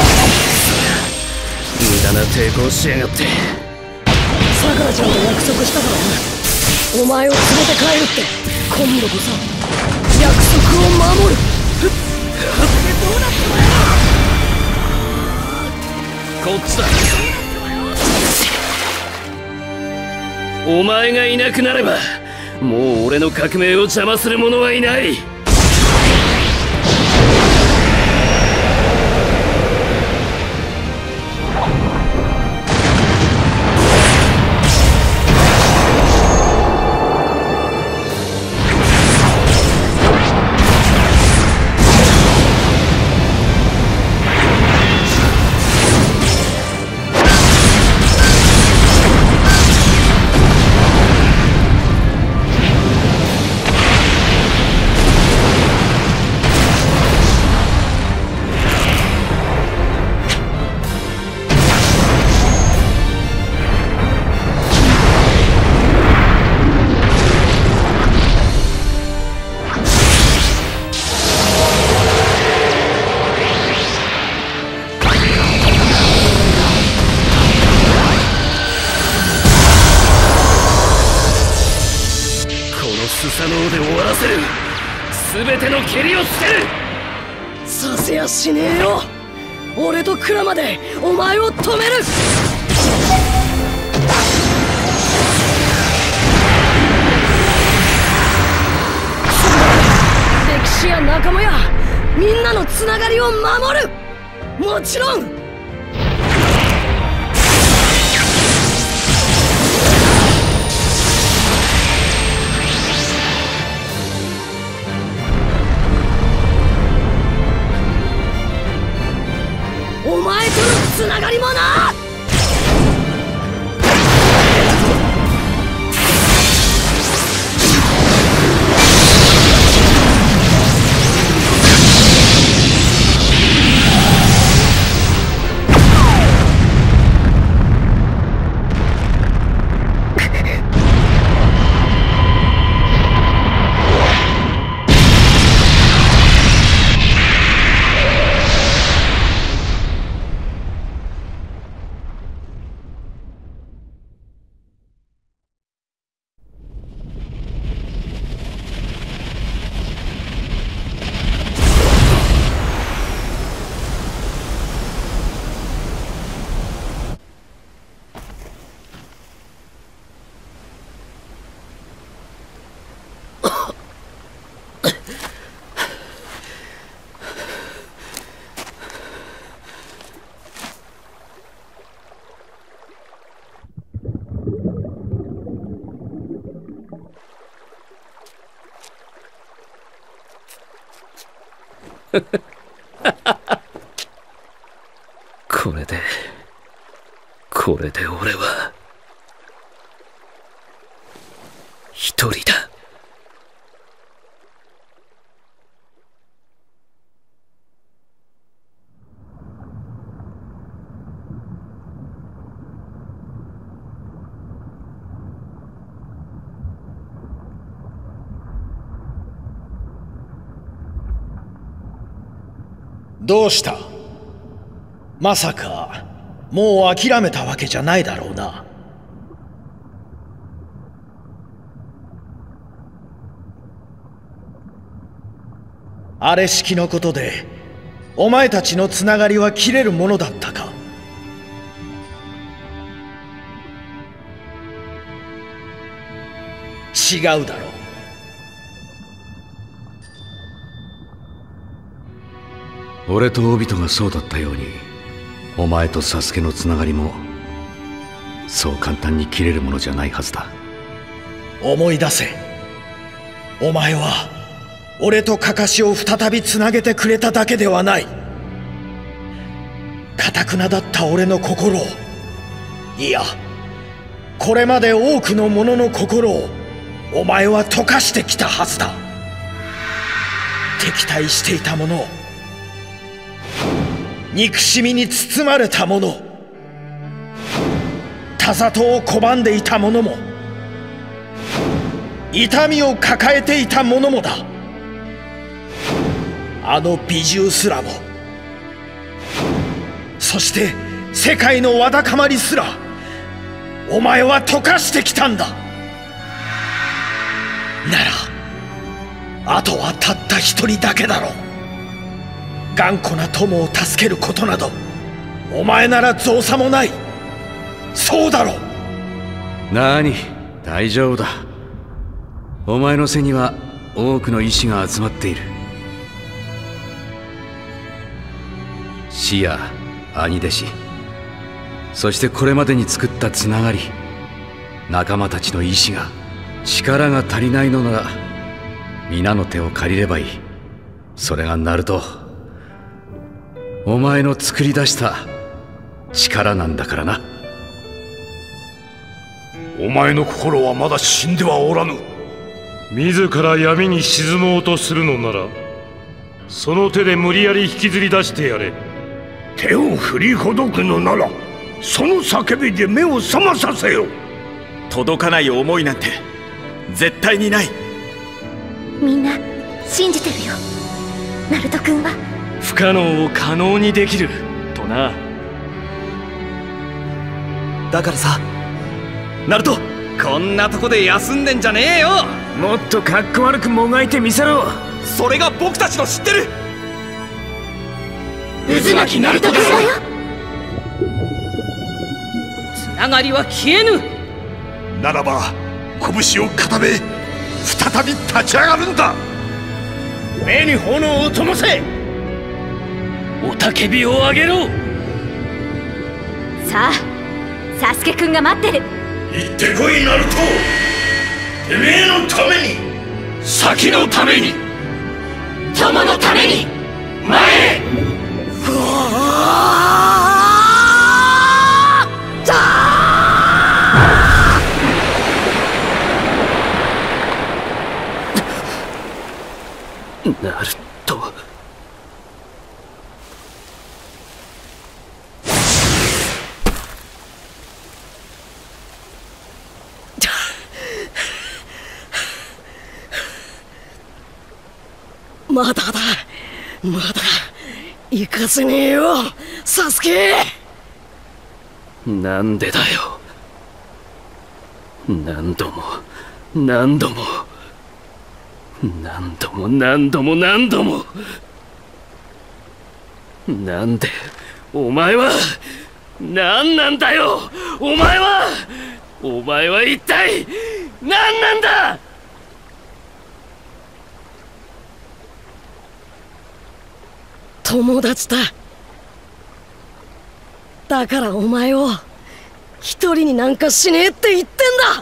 無駄な抵抗しやがって。 さくらちゃんと約束したからな。お前を連れて帰るって。今度こそ約束を守る。どうなったのよ。 こっちだ。お前がいなくなればもう俺の革命を邪魔する者はいない。 全ての蹴りをつける。 させやしねえよ。俺と鞍馬でお前を止める。歴史や仲間やみんなのつながりを守る。もちろんお前とのつながりもな。 これで俺は一人だ。 どうした？まさかもう諦めたわけじゃないだろうな。あれしきのことでお前たちのつながりは切れるものだったか？違うだろう。 俺とオビトがそうだったように、お前とサスケのつながりもそう簡単に切れるものじゃないはずだ。 思い出せ。お前は俺とカカシを再びつなげてくれただけではない。頑なだった俺の心を、いやこれまで多くの者の心をお前は溶かしてきたはずだ。敵対していた者を、憎しみに包まれた者、田里を拒んでいた者も、痛みを抱えていた者もだ。あの美獣すらも、そして世界のわだかまりすらお前は溶かしてきたんだ。ならあとはたった一人だけだろう。頑固な友を助けることなどお前なら造作もない。そうだろう。 なに、大丈夫だ。お前の背には多くの意志が集まっている。師や兄弟子、そしてこれまでに作ったつながり、仲間たちの意志が、力が足りないのなら皆の手を借りればいい。それがナルト、お前の作り出した力なんだからな。 お前の心はまだ死んではおらぬ。 自ら闇に沈もうとするのなら、その手で無理やり引きずり出してやれ。 手を振りほどくのならその叫びで目を覚まさせよ。 届かない思いなんて絶対にない。 みんな信じてるよ。ナルト君は不可能を可能にできるとな。 だからさ、ナルト、こんなとこで休んでんじゃねえよ。 もっとかっこ悪くもがいてみせろ。 それが僕たちの知ってる渦巻ナルトだよ。 つながりは消えぬ。 ならば拳を固め再び立ち上がるんだ。 目に炎を灯せ。雄たけびを上げろ。 さあ、サスケくんが待ってる。 行ってこいナルト。てめえのために、 先のために、 友のために、前へ。 ナルト。 まだだ、まだ行かせねえよ、サスケ。 なんでだよ。何度も何度も何度も何度も何度も。なんでお前は何なんだよ。お前は一体何なんだ。 友達だ。だからお前を一人になんかしねえって言ってんだ。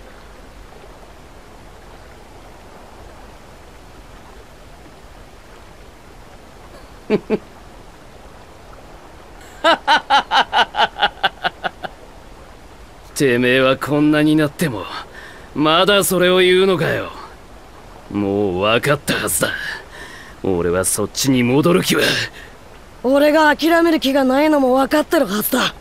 てめえはこんなになってもまだそれを言うのかよ。もう分かったはずだ。俺はそっちに戻る気は。 俺が諦める気がないのも分かってるはずだ。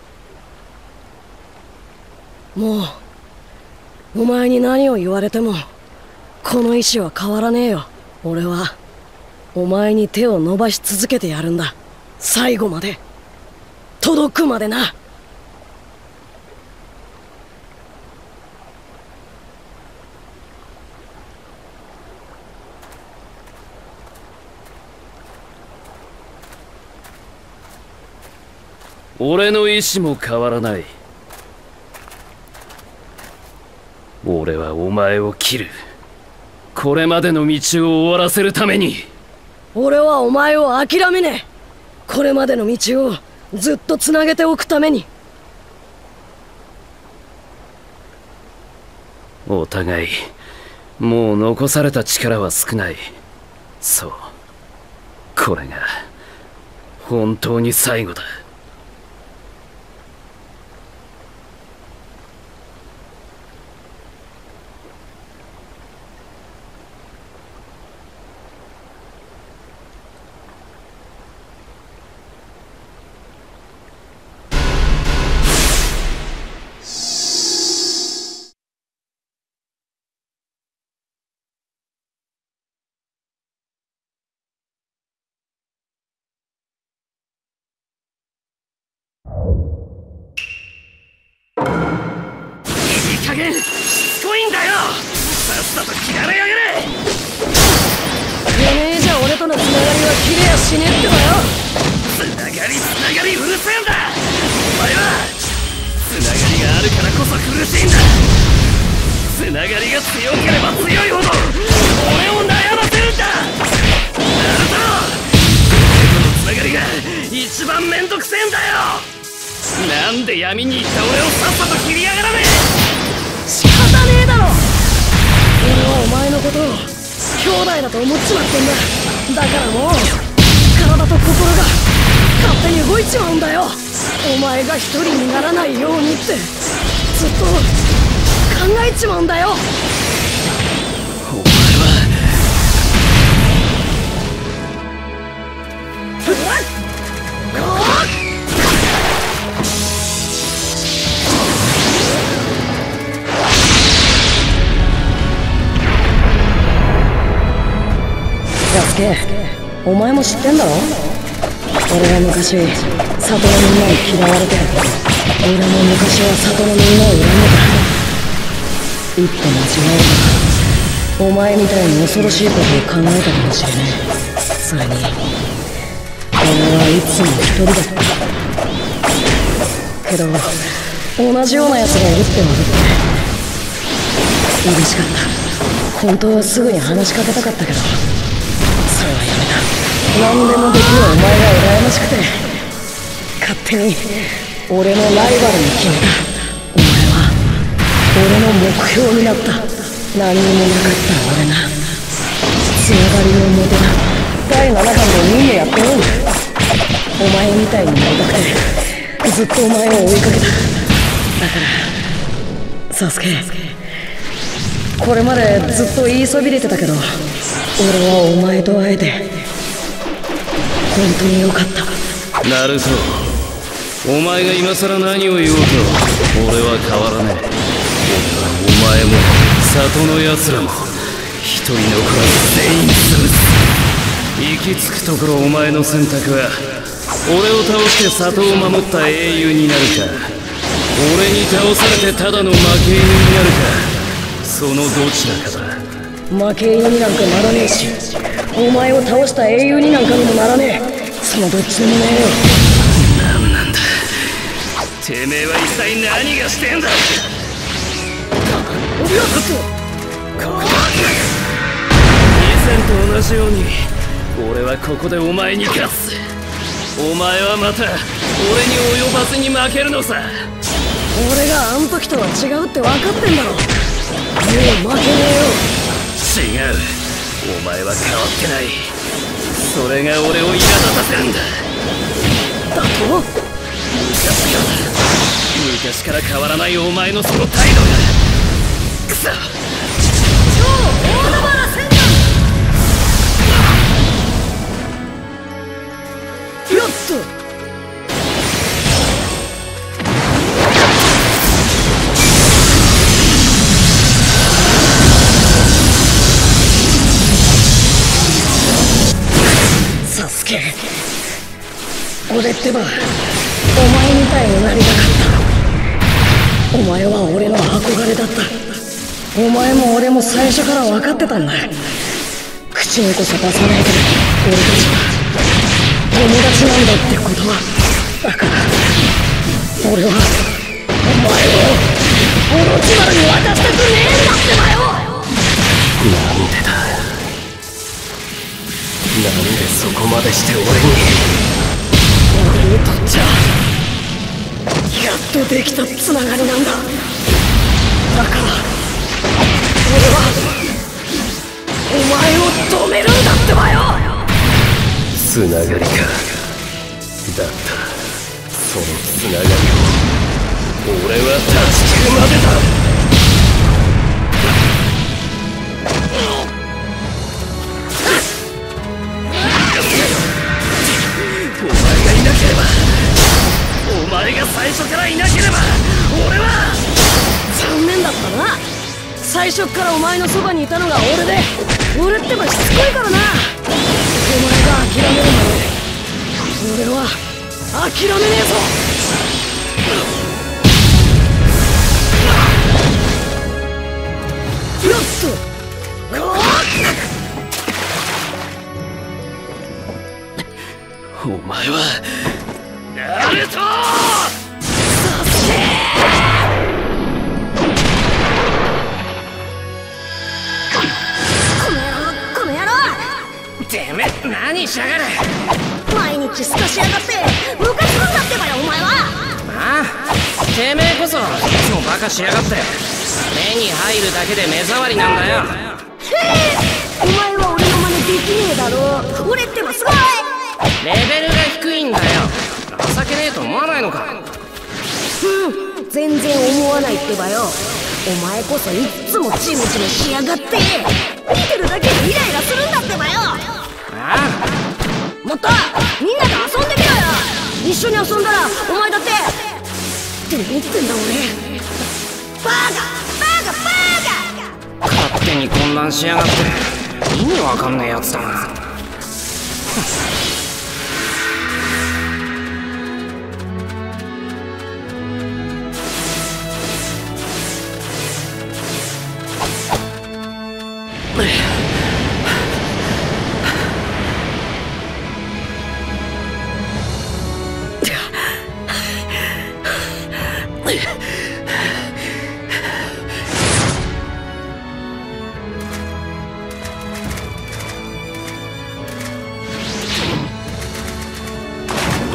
もうお前に何を言われてもこの意志は変わらねえよ。俺はお前に手を伸ばし続けてやるんだ。最後まで届くまでな。 俺の意志も変わらない。俺はお前を切る。これまでの道を終わらせるために。 俺はお前を諦めねえ。これまでの道をずっとつなげておくために。 お互いもう残された力は少ない。そう、これが本当に最後だ。 しつこいんだよ。さっさと切られやがれ。 てめえじゃ俺とのつながりは切れやしねえってばよ。 つながりうるせえんだ。お前はつながりがあるからこそ苦しいんだ。つながりが強ければ強いほど俺を悩ませるんだ。なると俺とのつながりが一番めんどくせえんだよ。なんで闇に行った俺をさっさと切りやがらねえ。 仕方ねえだろ。俺はお前のことを兄弟だと思っちまってんだ。だからもう体と心が勝手に動いちまうんだよ。お前が一人にならないようにってずっと考えちまうんだよ。 お前はサスケ、お前も知ってんだろ。俺は昔里のみんなに嫌われて俺も昔は里のみんなを恨んでた。一歩間違えればお前みたいに恐ろしいことを考えたかもしれねえ。それに俺はいつも一人だったけど、同じような奴がいるって分かって嬉しかった。本当はすぐに話しかけたかったけど、それはやめた。何でもできるお前が羨ましくて、勝手に俺のライバルに決めた。お前は俺の目標になった。何にもなかった俺がつながりを持てた。第7巻で任務やってるんだ。お前みたいになりたくてずっとお前を追いかけた。だからサスケ、これまでずっと言いそびれてたけど、俺はお前と会えて本当によかった。 ナルト、お前が今さら何を言おうと俺は変わらねえ。お前も里の奴らも一人残らず全員潰す。行き着くところお前の選択は俺を倒して里を守った英雄になるか、俺に倒されてただの負け犬になるか、そのどちらかだ。 負け犬になんかならねえし、お前を倒した英雄になんかにもならねえ。そのどっちでもねえよ。 何なんだてめえは一体何がしてんだ。以前と同じように俺はここでお前に勝つ。お前はまた俺に及ばずに負けるのさ。 俺があん時とは違うって分かってんだろ。もう負けねえよ。違う、お前は変わってない。それが俺を苛立たせるんだ。 だと昔から変わらないお前のその態度がくそ。 超大海原戦団。やっとサスケ、俺ってばお前みたいになりたかった。お前は俺の憧れだった。お前も俺も最初から分かってたんだ。口にこそ出さないけど俺たちは友達なんだってことは。だから俺はお前をオロチマルに渡したくねえんだってばよ。 なんでだ、なんでそこまでして俺にとっちゃやっとできたつながりなんだ。だから俺はお前を止めるんだってばよ。 つながりか。だったらそのつながりを俺は断ち切るまでだ。お前がいなければ、お前が最初からいなければ俺は。 残念だったな。最初からお前のそばにいたのが俺で、俺ってばしつこいからな。お前が諦めるまで俺は諦めねえぞ。よっとお前はナルト！ サスケ！この野郎！ てめえ何しやがる。 毎日すかしやがってムカつくんだってばよお前は。 ああ、てめえこそいつもバカしやがって。目に入るだけで目障りなんだよ。 へえ、お前は俺の真似できねえだろ。俺ってばすごい。 レベルが低いんだよ。情けねえと思わないのか。 全然思わないってばよ。お前こそいっつもチムチムしやがって見てるだけでイライラするんだってばよ。 ああ、もっとみんなで遊んでみろよ。一緒に遊んだらお前だってって言ってんだ俺。バカ勝手に混乱しやがって意味わかんねえやつだな。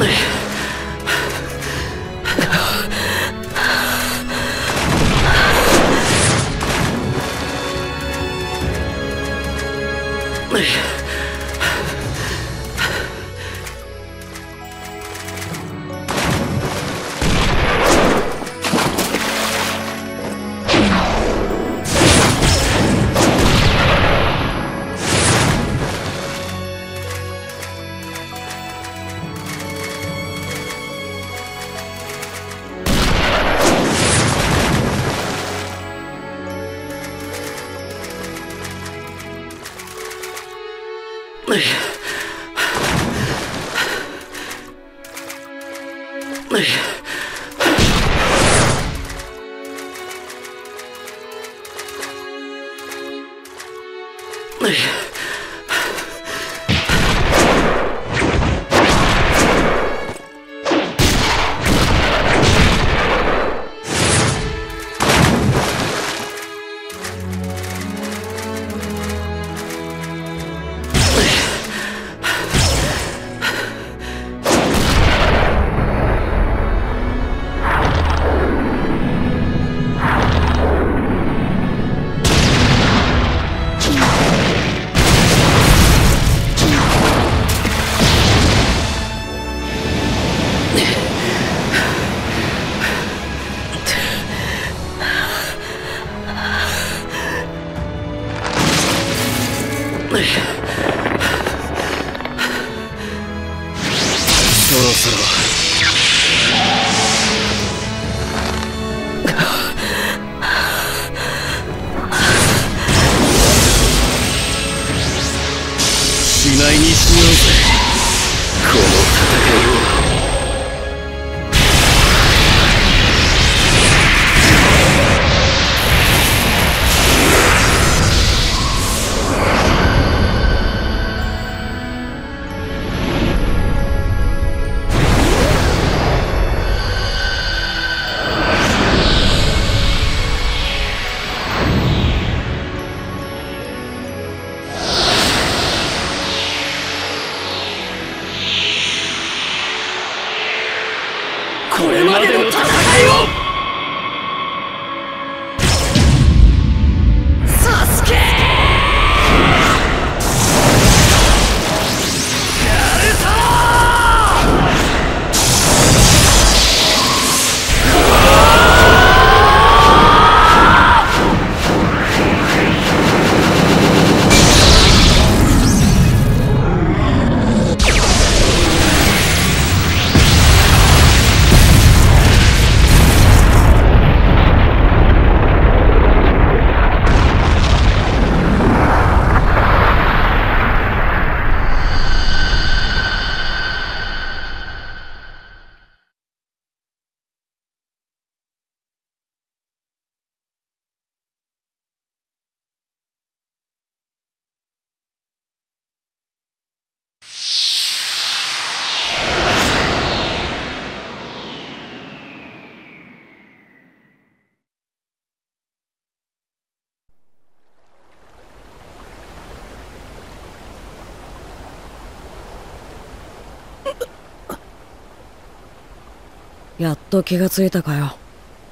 やっと気がついたかよ。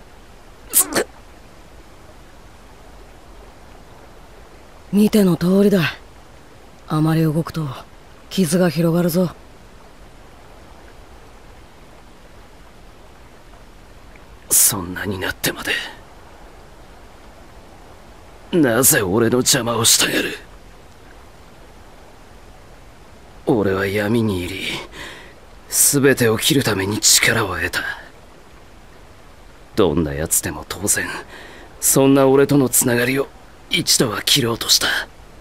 見ての通りだ。あまり動くと傷が広がるぞ。 そんなになってまでなぜ俺の邪魔をしたがる。俺は闇に入り全てを切るために力を得た。どんな奴でも当然そんな俺とのつながりを一度は切ろうとした。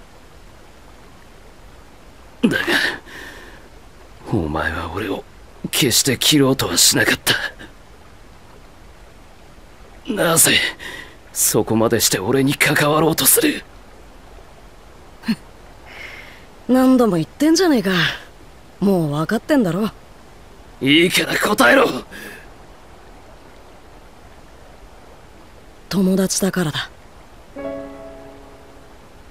だがお前は俺を決して切ろうとはしなかった。なぜそこまでして俺に関わろうとする。 何度も言ってんじゃねえか。もう分かってんだろ。 いいから答えろ。 友達だからだ。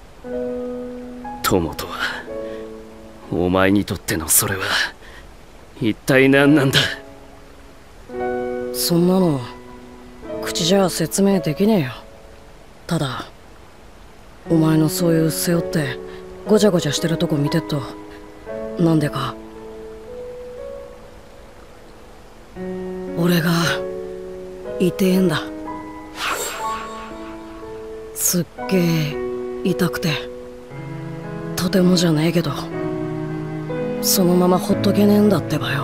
友とはお前にとってのそれは一体何なんだ。 そんなの口じゃ説明できねえよ。ただお前のそういう背負ってごちゃごちゃしてるとこ見てっと、なんでか俺が痛えんだ。すっげえ痛くて、とてもじゃねえけどそのままほっとけねえんだってばよ。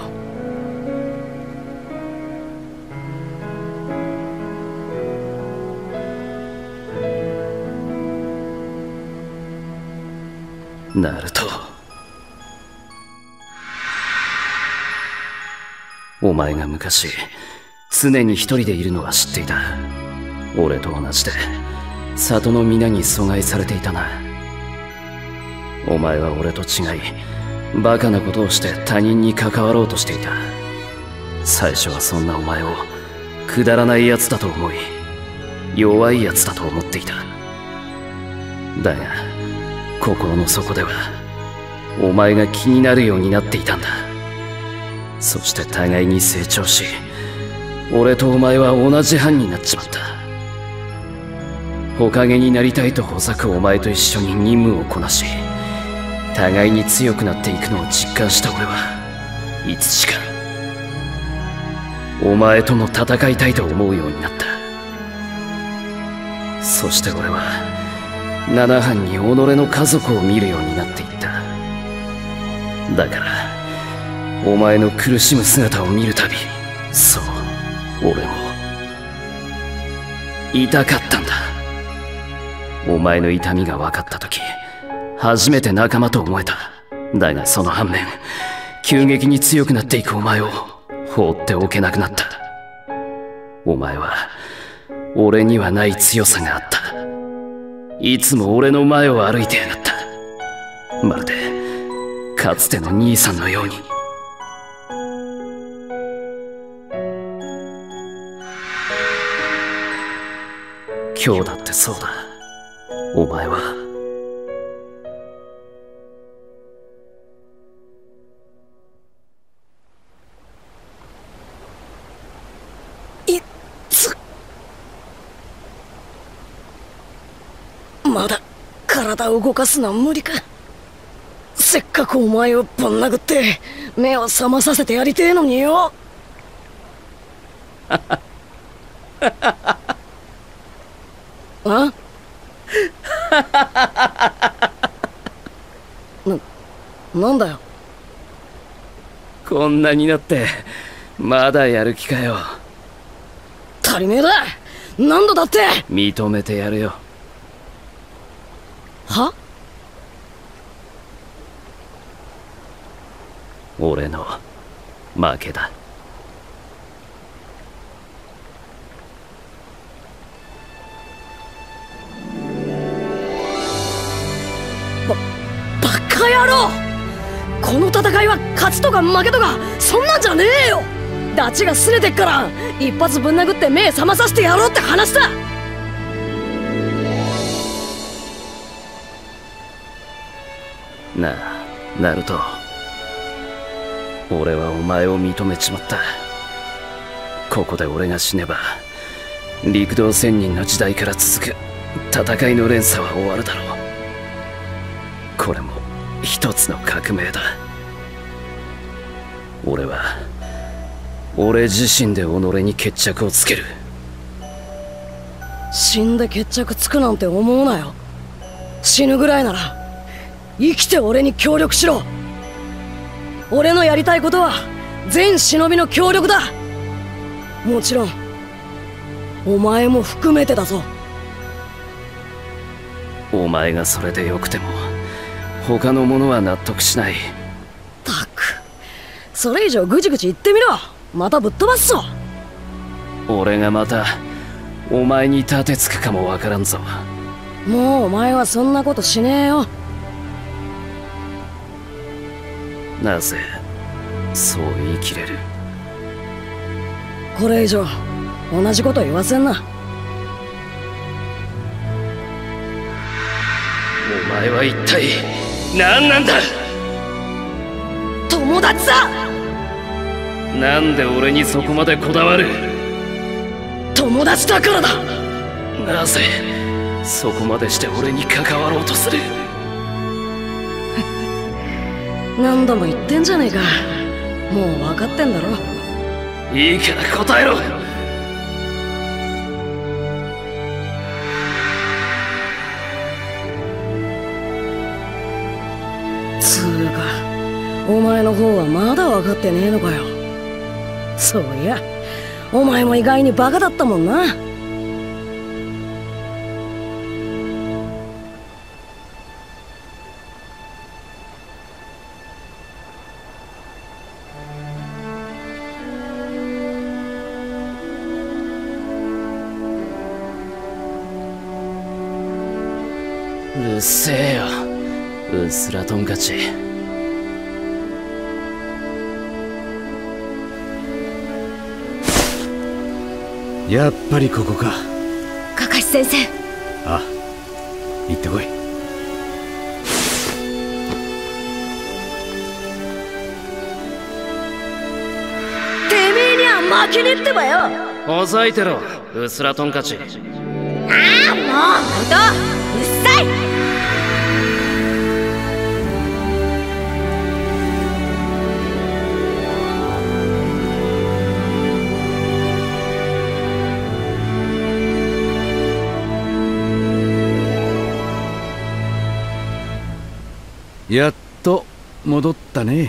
ナルト、お前が昔常に一人でいるのは知っていた。俺と同じで里の皆に阻害されていたな。お前は俺と違いバカなことをして他人に関わろうとしていた。最初はそんなお前をくだらないやつだと思い、弱いやつだと思っていた。だが心の底ではお前が気になるようになっていたんだ。そして互いに成長し、俺とお前は同じ班になっちまった。火影になりたいとほざくお前と一緒に任務をこなし、互いに強くなっていくのを実感した俺はいつしかお前とも戦いたいと思うようになった。そして俺は七班に己の家族を見るようになっていった。だからお前の苦しむ姿を見るたび、そう俺も痛かったんだ。お前の痛みが分かった時、初めて仲間と思えた。だがその反面、急激に強くなっていくお前を放っておけなくなった。お前は俺にはない強さがあった。いつも俺の前を歩いてやがった。まるでかつての兄さんのように。今日だってそうだ。お前はまだ体を動かすのは無理か。せっかくお前をぶん殴って目を覚まさせてやりてえのによ。あなんだよ。 こんなになってまだやる気かよ。 足りねえだ。何度だって。 認めてやるよ。 は？ 俺の負けだ。 バカ野郎！この戦いは勝ちとか負けとかそんなんじゃねえよ。ダチが拗ねてっから一発ぶん殴って目覚まさせてやろうって話だ。 なあナルト、俺はお前を認めちまった。ここで俺が死ねば陸道仙人の時代から続く戦いの連鎖は終わるだろう。これも一つの革命だ。俺は俺自身で己に決着をつける。 死んで決着つくなんて思うなよ。死ぬぐらいなら生きて俺に協力しろ。俺のやりたいことは全忍びの協力だ。もちろんお前も含めてだぞ。 お前がそれでよくても他の者は納得しない。 たくそれ以上ぐちぐち言ってみろ。またぶっ飛ばすぞ。 俺がまたお前に盾つくかもわからんぞ。 もうお前はそんなことしねえよ。 なぜそう言い切れる？ これ以上同じこと言わせんな。 お前は一体何なんだ？ 友達だ。 なんで俺にそこまでこだわる？ 友達だからだ。 なぜそこまでして俺に関わろうとする？ 何度も言ってんじゃねえか。もう分かってんだろ。 いいから答えろ。 つうか、お前の方はまだ分かってねえのかよ。そういや、お前も意外にバカだったもんな。 うっせえよ、うっすらトンカチ。 やっぱりここか。 カカシ先生。 あ、行ってこい。 てめえには負けねえってばよ。 ほざいてろ、うっすらトンカチ。 ああ、もう本当うっさい。 やっと戻ったね。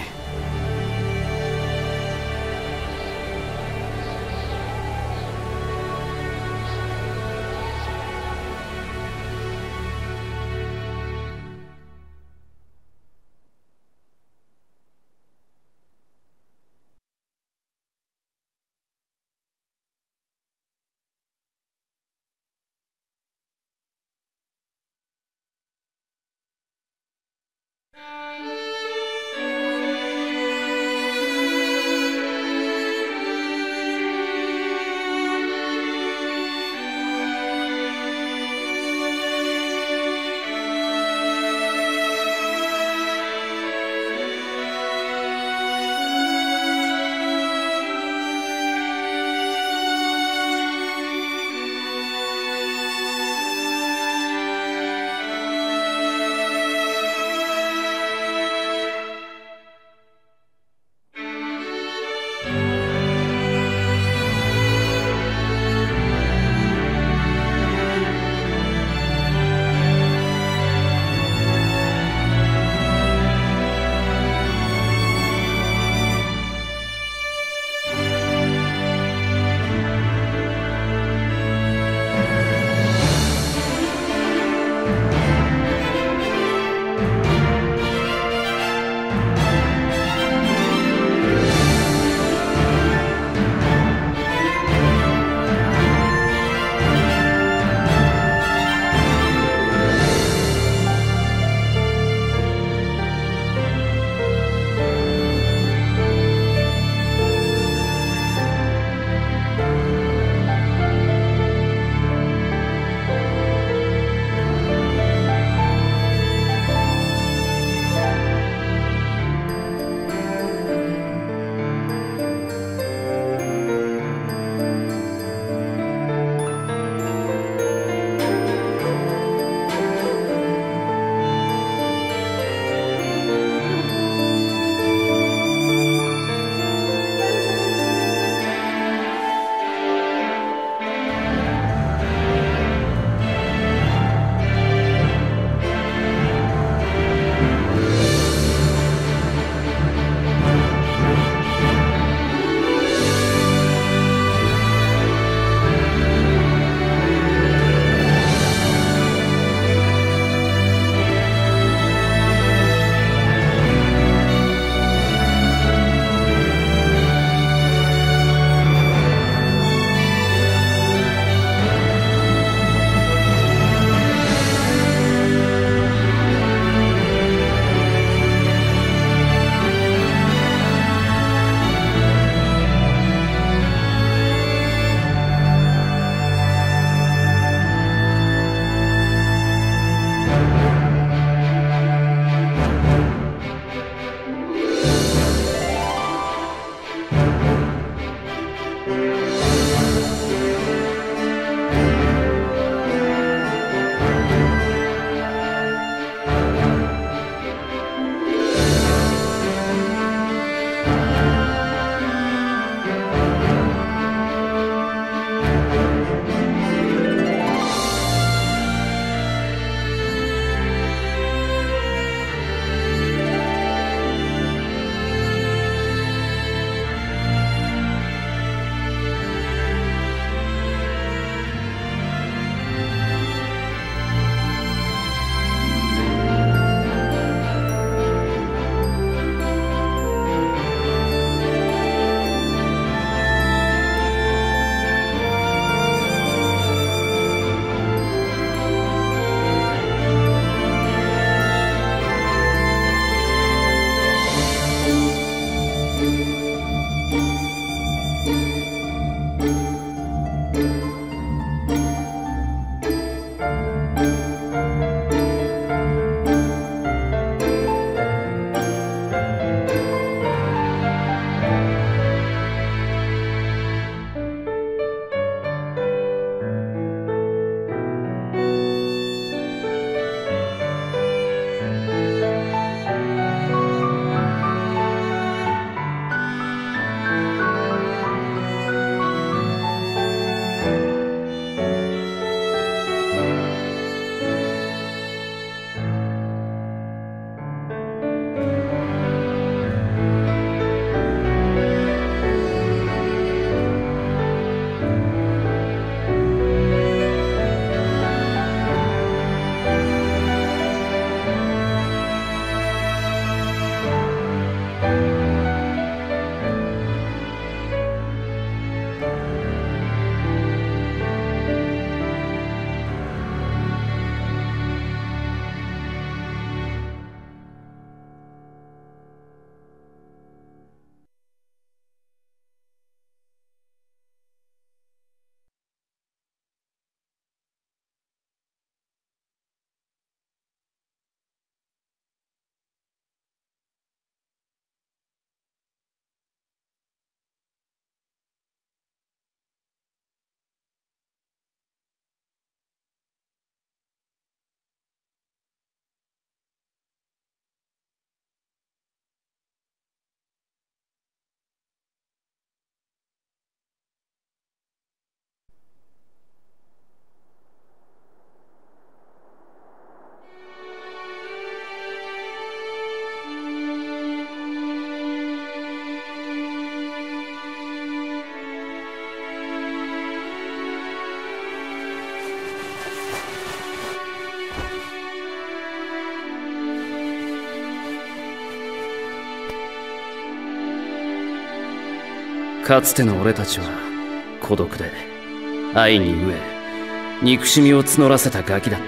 かつての俺たちは孤独で愛に飢え憎しみを募らせたガキだった。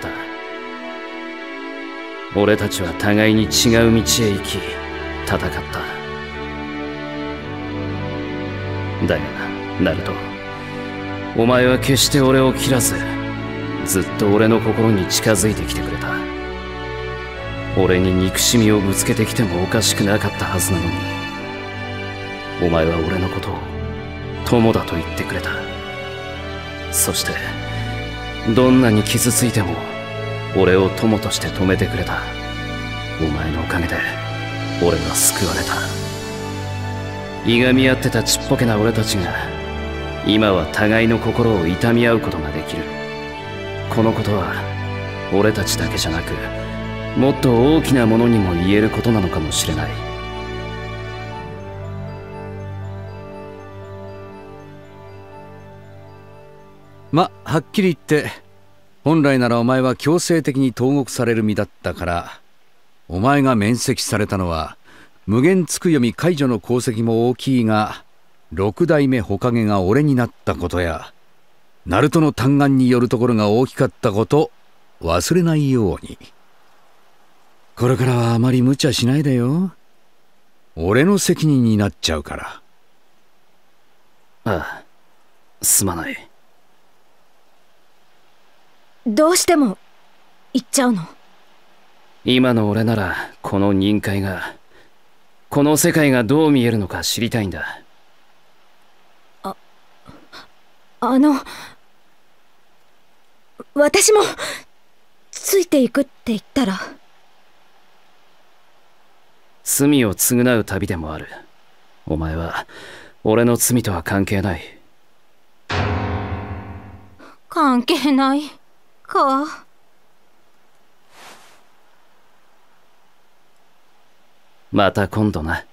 俺たちは互いに違う道へ行き戦った。だがナルト、お前は決して俺を切らず、ずっと俺の心に近づいてきてくれた。俺に憎しみをぶつけてきてもおかしくなかったはずなのに、お前は俺のことを友だと言ってくれた。そしてどんなに傷ついても俺を友として止めてくれた。お前のおかげで俺は救われた。いがみ合ってたちっぽけな俺たちが今は互いの心を痛み合うことができる。このことは俺たちだけじゃなく、もっと大きなものにも言えることなのかもしれない。 はっきり言って本来ならお前は強制的に投獄される身だったから、お前が免責されたのは無限つくよみ解除の功績も大きいが、六代目火影が俺になったことやナルトの嘆願によるところが大きかったこと忘れないように。これからはあまり無茶しないでよ。俺の責任になっちゃうから。 ああ、すまない。 どうしても言っちゃうの？ 今の俺ならこの任界が、この世界がどう見えるのか知りたいんだ。 私もついていくって言ったら。 罪を償う旅でもある。お前は俺の罪とは関係ない。 関係ないか。 また今度な。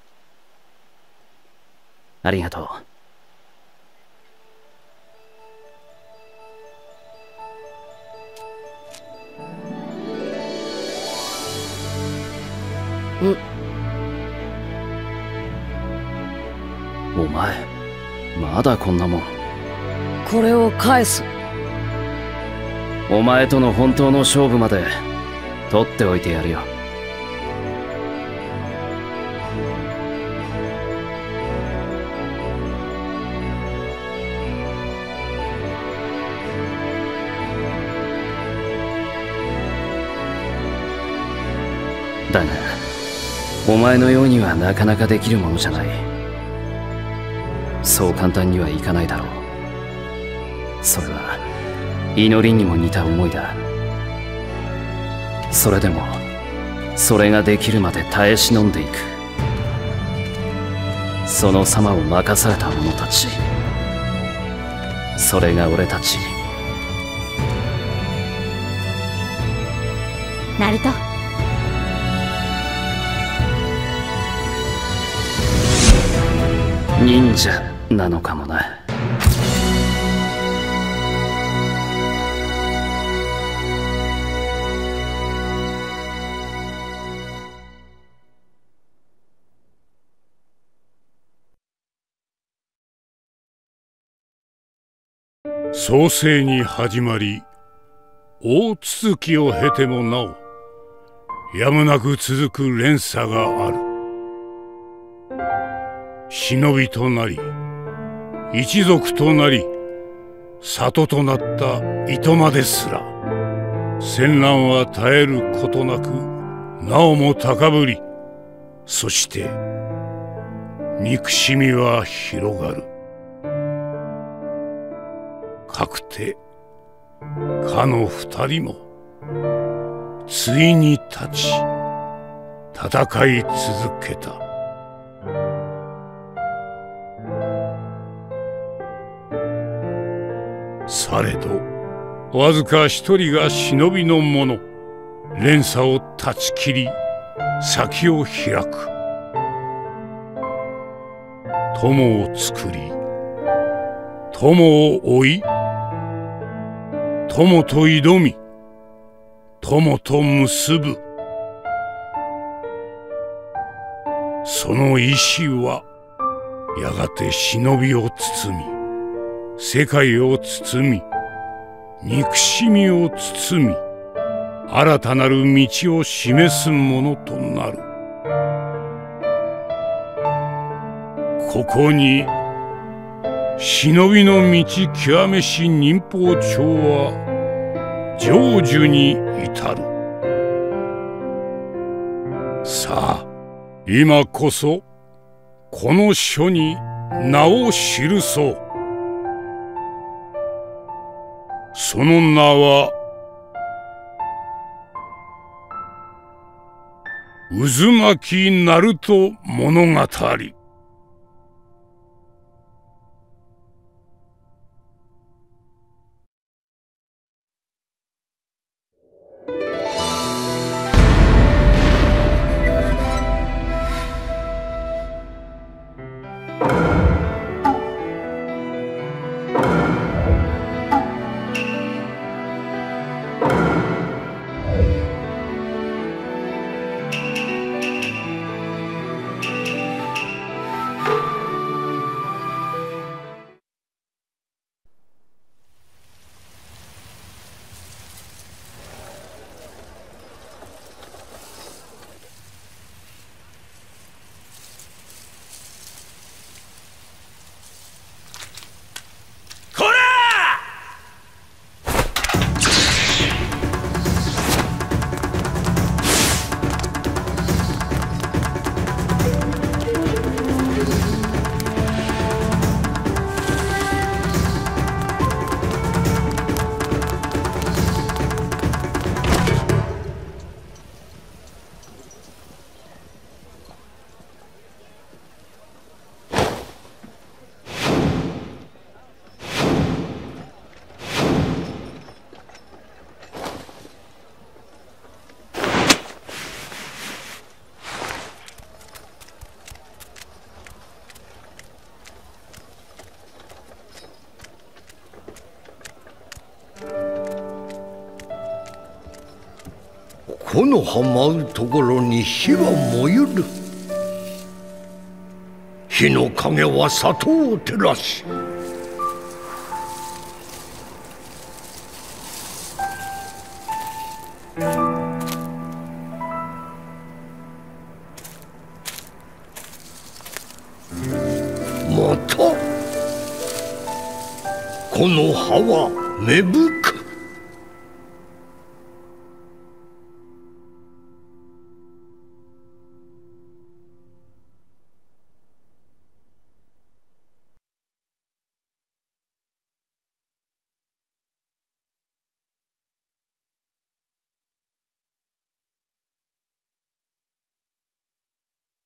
ありがとう。お前まだこんなもん。 これを返す。 お前との本当の勝負まで取っておいてやるよ。だがお前のようにはなかなかできるものじゃない。そう簡単にはいかないだろう。それは祈りにも似た思いだ。それでもそれができるまで耐え忍んでいく。その様を任された者たち、それが俺たち。 ナルト、 忍者なのかもな。 創世に始まり大続きを経てもなおやむなく続く連鎖がある。忍びとなり一族となり里となった糸間ですら、戦乱は絶えることなくなおも高ぶり、そして憎しみは広がる。かくてかの二人もついに立ち戦い続けた。されどわずか一人が忍びの者、連鎖を断ち切り先を開く。友を作り友を追い、友と挑み友と結ぶ。その意志はやがて忍びを包み、世界を包み、憎しみを包み、新たなる道を示すものとなる。ここに忍びの道極めし忍法帳は成就に至る。さあ今こそこの書に名を記そう。その名は渦巻きナルト物語。 木の葉舞うところに火は燃ゆる。火の影は里を照らし、またこの葉は芽吹く。